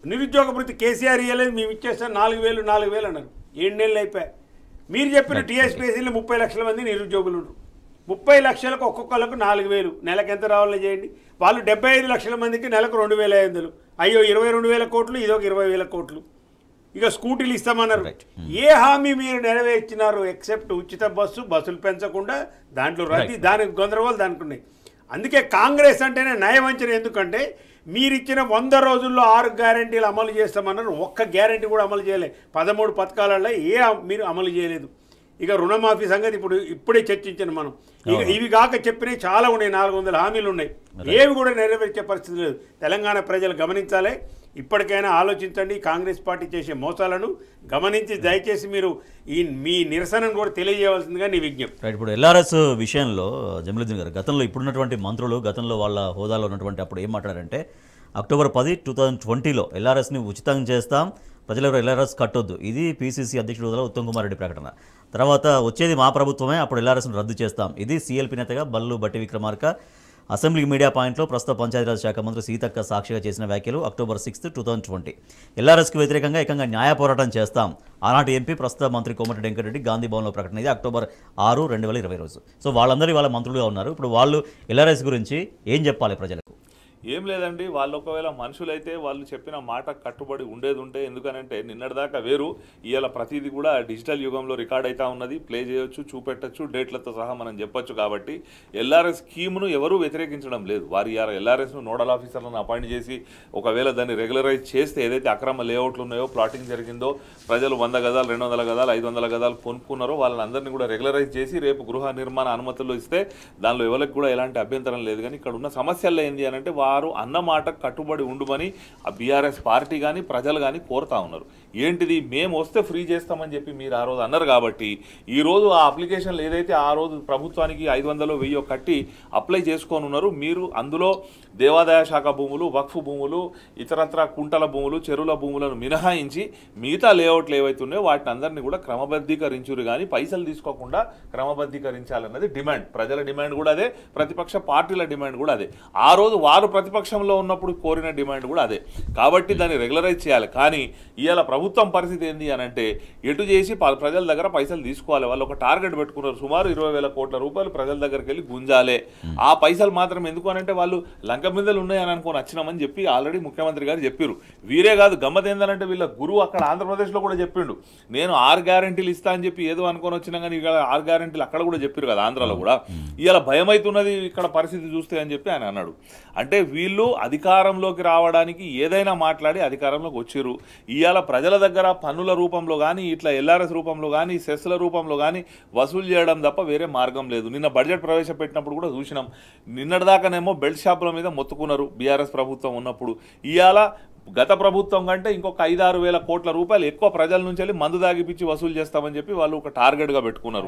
నిరుద్యోగ భృతి కేసీఆర్ ఇవ్వలేదు, మేము ఇచ్చేస్తాం 4,000 అన్నారు. 7 నెలలు అయిపోయాయి. మీరు చెప్పిన టీఎస్పీఎస్సీలో 30 లక్షల మంది నిరుద్యోగులు ఉన్నారు. 30 లక్షలకు ఒక్కొక్కరికి 4,000 నెలకు ఎంత రావాలని చేయండి. వాళ్ళు 75 లక్షల మందికి నెలకు 2,500. అయ్యో 22,000 కోట్లు, ఇదొక 20,000 కోట్లు. ఇక స్కూటీలు ఇస్తామన్నారు. ఏ హామీ మీరు నెరవేర్చినారు? ఎక్సెప్ట్ ఉచిత బస్సులు పెంచకుండా దాంట్లో రద్దీ, దానికి గందరగోళం దానికి ఉన్నాయి. అందుకే కాంగ్రెస్ అంటేనే నయవంచన. ఎందుకంటే మీరు ఇచ్చిన 100 రోజుల్లో 6 గ్యారెంటీలు అమలు చేస్తామన్నారు. ఒక్క గ్యారెంటీ కూడా అమలు చేయలేదు. 13 పథకాలలో మీరు అమలు చేయలేదు. ఇక రుణమాఫీ సంగతి ఇప్పుడే చర్చించాను మనం. ఇక ఇవి కాక చెప్పినవి చాలా ఉన్నాయి, 400 హామీలు ఉన్నాయి. ఏవి కూడా నెరవేర్చే పరిస్థితి లేదు. తెలంగాణ ప్రజలు గమనించాలి. ఇప్పటికైనా ఆలోచించండి. కాంగ్రెస్ పార్టీ చేసే మోసాలను గమనించి దయచేసి మీరు మీ నిరసనను కూడా తెలియజేయవలసిందిగా నీ విజ్ఞప్తి. ఇప్పుడు ఎల్ఆర్ఎస్ విషయంలో జమీలుద్దీన్ గారు గతంలో ఇప్పుడున్నటువంటి మంత్రులు గతంలో వాళ్ళ హోదాలో ఉన్నటువంటి అప్పుడు ఏం మాట్లాడారంటే అక్టోబర్ 10, 2020లో ఎల్ఆర్ఎస్ని ఉచితంగా చేస్తాం, ప్రజలెవరు ఎల్ఆర్ఎస్ కట్టొద్దు. ఇది పీసీసీ అధ్యక్షుడు హోదాలో ఉత్తమ్ కుమార్ రెడ్డి ప్రకటన. తర్వాత వచ్చేది మా ప్రభుత్వమే, అప్పుడు ఎల్ఆర్ఎస్ను రద్దు చేస్తాం. ఇది సీఎల్పీ నేతగా బల్లు బట్టి విక్రమార్క అసెంబ్లీ మీడియా పాయింట్లో ప్రస్తుత పంచాయతీరాజ్ శాఖ మంత్రి సీతక్క సాక్షిగా చేసిన వ్యాఖ్యలు. అక్టోబర్ 6, 2020 ఎల్ఆర్ఎస్కి వ్యతిరేకంగా ఏకంగా న్యాయ పోరాటం చేస్తాం. ఆనాటి ఎంపీ ప్రస్తుత మంత్రి కోమటిరెడ్డి వెంకటరెడ్డి గాంధీ భవన్లో ప్రకటన. ఇది అక్టోబర్ 6, 2020 రోజు. సో వాళ్ళందరూ వాళ్ళ మంత్రులుగా ఉన్నారు. ఇప్పుడు వాళ్ళు ఎల్ఆర్ఎస్ గురించి ఏం చెప్పాలి ప్రజలకు? ఏం లేదండి, వాళ్ళు ఒకవేళ మనుషులైతే వాళ్ళు చెప్పిన మాట కట్టుబడి ఉండేది ఉంటే, ఎందుకనంటే నిన్నటిదాకా వేరు, ఇవాళ ప్రతిదీ కూడా డిజిటల్ యుగంలో రికార్డ్ అవుతా ఉన్నది, ప్లే చేయొచ్చు, చూపెట్టచ్చు, డేట్లతో సహా మనం చెప్పొచ్చు. కాబట్టి ఎల్ఆర్ఎస్ స్కీమ్ను ఎవరూ వ్యతిరేకించడం లేదు. వారి ఎల్ఆర్ఎస్ను నోడల్ ఆఫీసర్లను అపాయింట్ చేసి ఒకవేళ దాన్ని రెగ్యులరైజ్ చేస్తే ఏదైతే అక్రమ లేఅవుట్లు ఉన్నాయో, ప్లాటింగ్ జరిగిందో, ప్రజలు 100 గజాలు 200 గజాలు 500 గజాలు కొనుక్కున్నారో వాళ్ళని అందరినీ కూడా రెగ్యులరైజ్ చేసి రేపు గృహ నిర్మాణ అనుమతులు ఇస్తే దానిలో ఎవరికి కూడా ఎలాంటి అభ్యంతరం లేదు. కానీ ఇక్కడ ఉన్న సమస్యల్లో ఏంటి అని అంటే వారు అన్నమాట కట్టుబడి ఉండుమని ఆ బీఆర్ఎస్ పార్టీ కానీ ప్రజలు కానీ కోరుతా ఉన్నారు. ఏంటిది, మేము వస్తే ఫ్రీ చేస్తామని చెప్పి మీరు ఆ రోజు అన్నారు. కాబట్టి ఈరోజు ఆ అప్లికేషన్లు ఏదైతే ఆ రోజు ప్రభుత్వానికి 500, 1000 కట్టి అప్లై చేసుకొని ఉన్నారు, మీరు అందులో దేవాదాయ శాఖ భూములు, వక్ఫ్ భూములు, ఇతరత్ర కుంటల భూములు, చెరువుల భూములను మినహాయించి మిగతా లేఅవుట్లు ఏవైతే ఉన్నాయో వాటిని అందరినీ కూడా క్రమబద్ధీకరించురు. కానీ పైసలు తీసుకోకుండా క్రమబద్ధీకరించాలన్నది డిమాండ్. ప్రజల డిమాండ్ కూడా అదే, ప్రతిపక్ష పార్టీల డిమాండ్ కూడా అదే. ఆ రోజు వారు ప్రతిపక్షంలో ఉన్నప్పుడు కోరిన డిమాండ్ కూడా అదే. కాబట్టి దాన్ని రెగ్యులరైజ్ చేయాలి. కానీ ఇవాళ ప్రభుత్వం పరిస్థితి ఏంది అని అంటే ఎటు చేసి ప్రజల దగ్గర పైసలు తీసుకోవాలి. వాళ్ళు ఒక టార్గెట్ పెట్టుకున్నారు, సుమారు 20,000 కోట్ల రూపాయలు ప్రజల దగ్గరికి వెళ్ళి గుంజాలే. ఆ పైసలు మాత్రం ఎందుకు అని అంటే వాళ్ళు లంక మిందలు ఉన్నాయని అనుకోని వచ్చినామని చెప్పి ఆల్రెడీ ముఖ్యమంత్రి గారు చెప్పారు. వీరే కాదు, గమ్మత్ ఏందనంటే వీళ్ళ గురువు అక్కడ ఆంధ్రప్రదేశ్లో కూడా చెప్పిండు, నేను 6 గ్యారెంటీలు ఇస్తా అని చెప్పి ఏదో అనుకొని వచ్చినా కానీ ఇక 6 గ్యారెంటీలు అక్కడ కూడా చెప్పారు కదా ఆంధ్రాలో కూడా. ఇవాళ భయం అవుతున్నది ఇక్కడ పరిస్థితి చూస్తే అని చెప్పి ఆయన అన్నాడు. అంటే వీళ్ళు అధికారంలోకి రావడానికి ఏదైనా మాట్లాడి అధికారంలోకి వచ్చారు. ఇవాళ ప్రజల దగ్గర పన్నుల రూపంలో కానీ ఇట్లా ఎల్ఆర్ఎస్ రూపంలో కానీ సెస్ల రూపంలో కానీ వసూలు చేయడం తప్ప వేరే మార్గం లేదు. నిన్న బడ్జెట్ ప్రవేశపెట్టినప్పుడు కూడా చూసినాం. నిన్నటిదాకానేమో బెల్ట్ షాపుల మీద మొత్తుకున్నారు బీఆర్ఎస్ ప్రభుత్వం ఉన్నప్పుడు. ఇవాళ గత ప్రభుత్వం కంటే ఇంకొక 5-6 వేల కోట్ల రూపాయలు ఎక్కువ ప్రజల నుంచి వెళ్ళి మందు దాగిపించి వసూలు చేస్తామని చెప్పి వాళ్ళు ఒక టార్గెట్గా పెట్టుకున్నారు.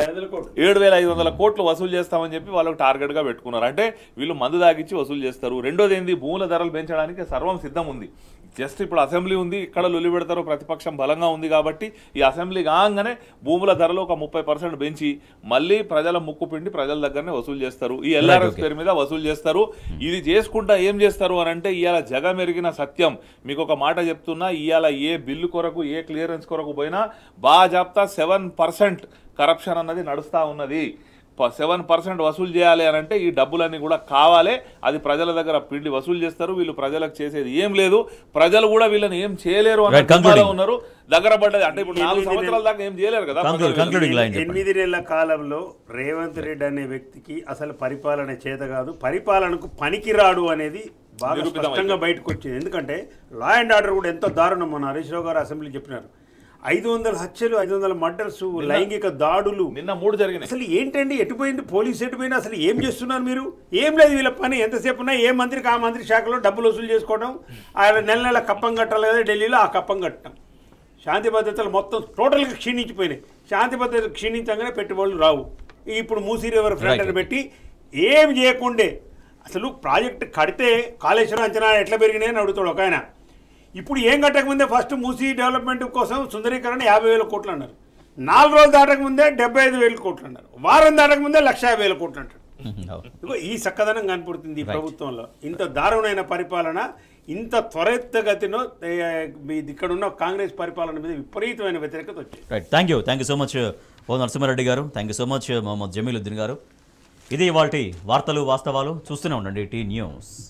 7,500 కోట్లు వసూలు చేస్తామని చెప్పి వాళ్ళకు టార్గెట్గా పెట్టుకున్నారు. అంటే వీళ్ళు మందు దాగిచ్చి వసూలు చేస్తారు. రెండోది ఏంది, భూముల ధరలు పెంచడానికి సర్వం సిద్ధం ఉంది. జస్ట్ ఇప్పుడు అసెంబ్లీ ఉంది, ఇక్కడ లొల్లి పెడతారు, ప్రతిపక్షం బలంగా ఉంది కాబట్టి ఈ అసెంబ్లీ కాగానే భూముల ధరలు ఒక 30% పెంచి మళ్ళీ ప్రజల ముక్కు పిండి ప్రజల దగ్గరనే వసూలు చేస్తారు. ఈ ఎల్ఆర్ఎస్ పేరు మీద వసూలు చేస్తారు. ఇది చేసుకుంటా ఏం చేస్తారు అని అంటే ఇవాళ జగమెరిగిన సత్యం మీకు ఒక మాట చెప్తున్నా, ఇవాళ ఏ బిల్లు కొరకు ఏ క్లియరెన్స్ కొరకు పోయినా బాజాప్తా 7% కరప్షన్ అన్నది నడుస్తూ ఉన్నది. 7% వసూలు చేయాలి అని అంటే ఈ డబ్బులన్నీ కూడా కావాలి. అది ప్రజల దగ్గర పిండి వసూలు చేస్తారు. వీళ్ళు ప్రజలకు చేసేది ఏం లేదు. ప్రజలు కూడా వీళ్ళని ఏం చేయలేరు అని ఉన్నారు. దగ్గర పడ్డది అంటే ఇప్పుడు 4 సంవత్సరాల దాకా ఏం చేయలేరు కదా. 8 నెలల కాలంలో రేవంత్ రెడ్డి అనే వ్యక్తికి అసలు పరిపాలన చేత కాదు, పరిపాలనకు పనికిరాడు అనేది బాగా స్పష్టంగా బయటకు వచ్చింది. ఎందుకంటే లా అండ్ ఆర్డర్ కూడా ఎంతో దారుణం. మన హరీష్ రావు గారు అసెంబ్లీ చెప్పినారు, 500 హత్యలు, 500 మర్డర్స్, లైంగిక దాడులు నిన్న 3 జరిగినాయి. అసలు ఏంటండి, ఎటుపోయింది పోలీసు, ఎటుపోయింది, అసలు ఏం చేస్తున్నారు మీరు? ఏం లేదు వీళ్ళ పని. ఎంతసేపు ఉన్నా ఏ మంత్రికి ఆ మంత్రి శాఖలో డబ్బులు వసూలు చేసుకోవడం, ఆయన నెల కప్పం కట్టాలి కదా ఢిల్లీలో, ఆ కప్పం కట్టడం. శాంతి భద్రతలు మొత్తం టోటల్గా క్షీణించిపోయినాయి. శాంతి భద్రతలు క్షీణించగానే పెట్టుబడులు రావు. ఇప్పుడు మూసీ రివర్ ఫ్రంట్ అని పెట్టి ఏం చేయకుండే అసలు ప్రాజెక్టు కడితే కాళేశ్వరం అంచనా ఎట్లా పెరిగినాయని అడుగుతాడు ఒక ఆయన. ఇప్పుడు ఏం కట్టకముందే ఫస్ట్ మూసీ డెవలప్మెంట్ కోసం సుందరీకరణ 50,000 కోట్లు అన్నారు. 4 రోజులు దాటకముందే 75,000 కోట్లు అన్నారు. వారం దాటకముందే 1,50,000 కోట్లు అంటారు. ఈ చక్కదనం కనపడుతుంది ఈ ప్రభుత్వంలో. ఇంత దారుణమైన పరిపాలన ఇంత త్వరితగతిలో ఇక్కడ ఉన్న కాంగ్రెస్ పరిపాలన మీద విపరీతమైన వ్యతిరేకత వచ్చింది. Right, thank you so much O Narasimhareddy garu. Thank you so much Mohammed Jamiluddin garu. ఇది ఇవాల్టి వార్తలు వాస్తవాలు. చూస్తూనే ఉండండి టీ న్యూస్.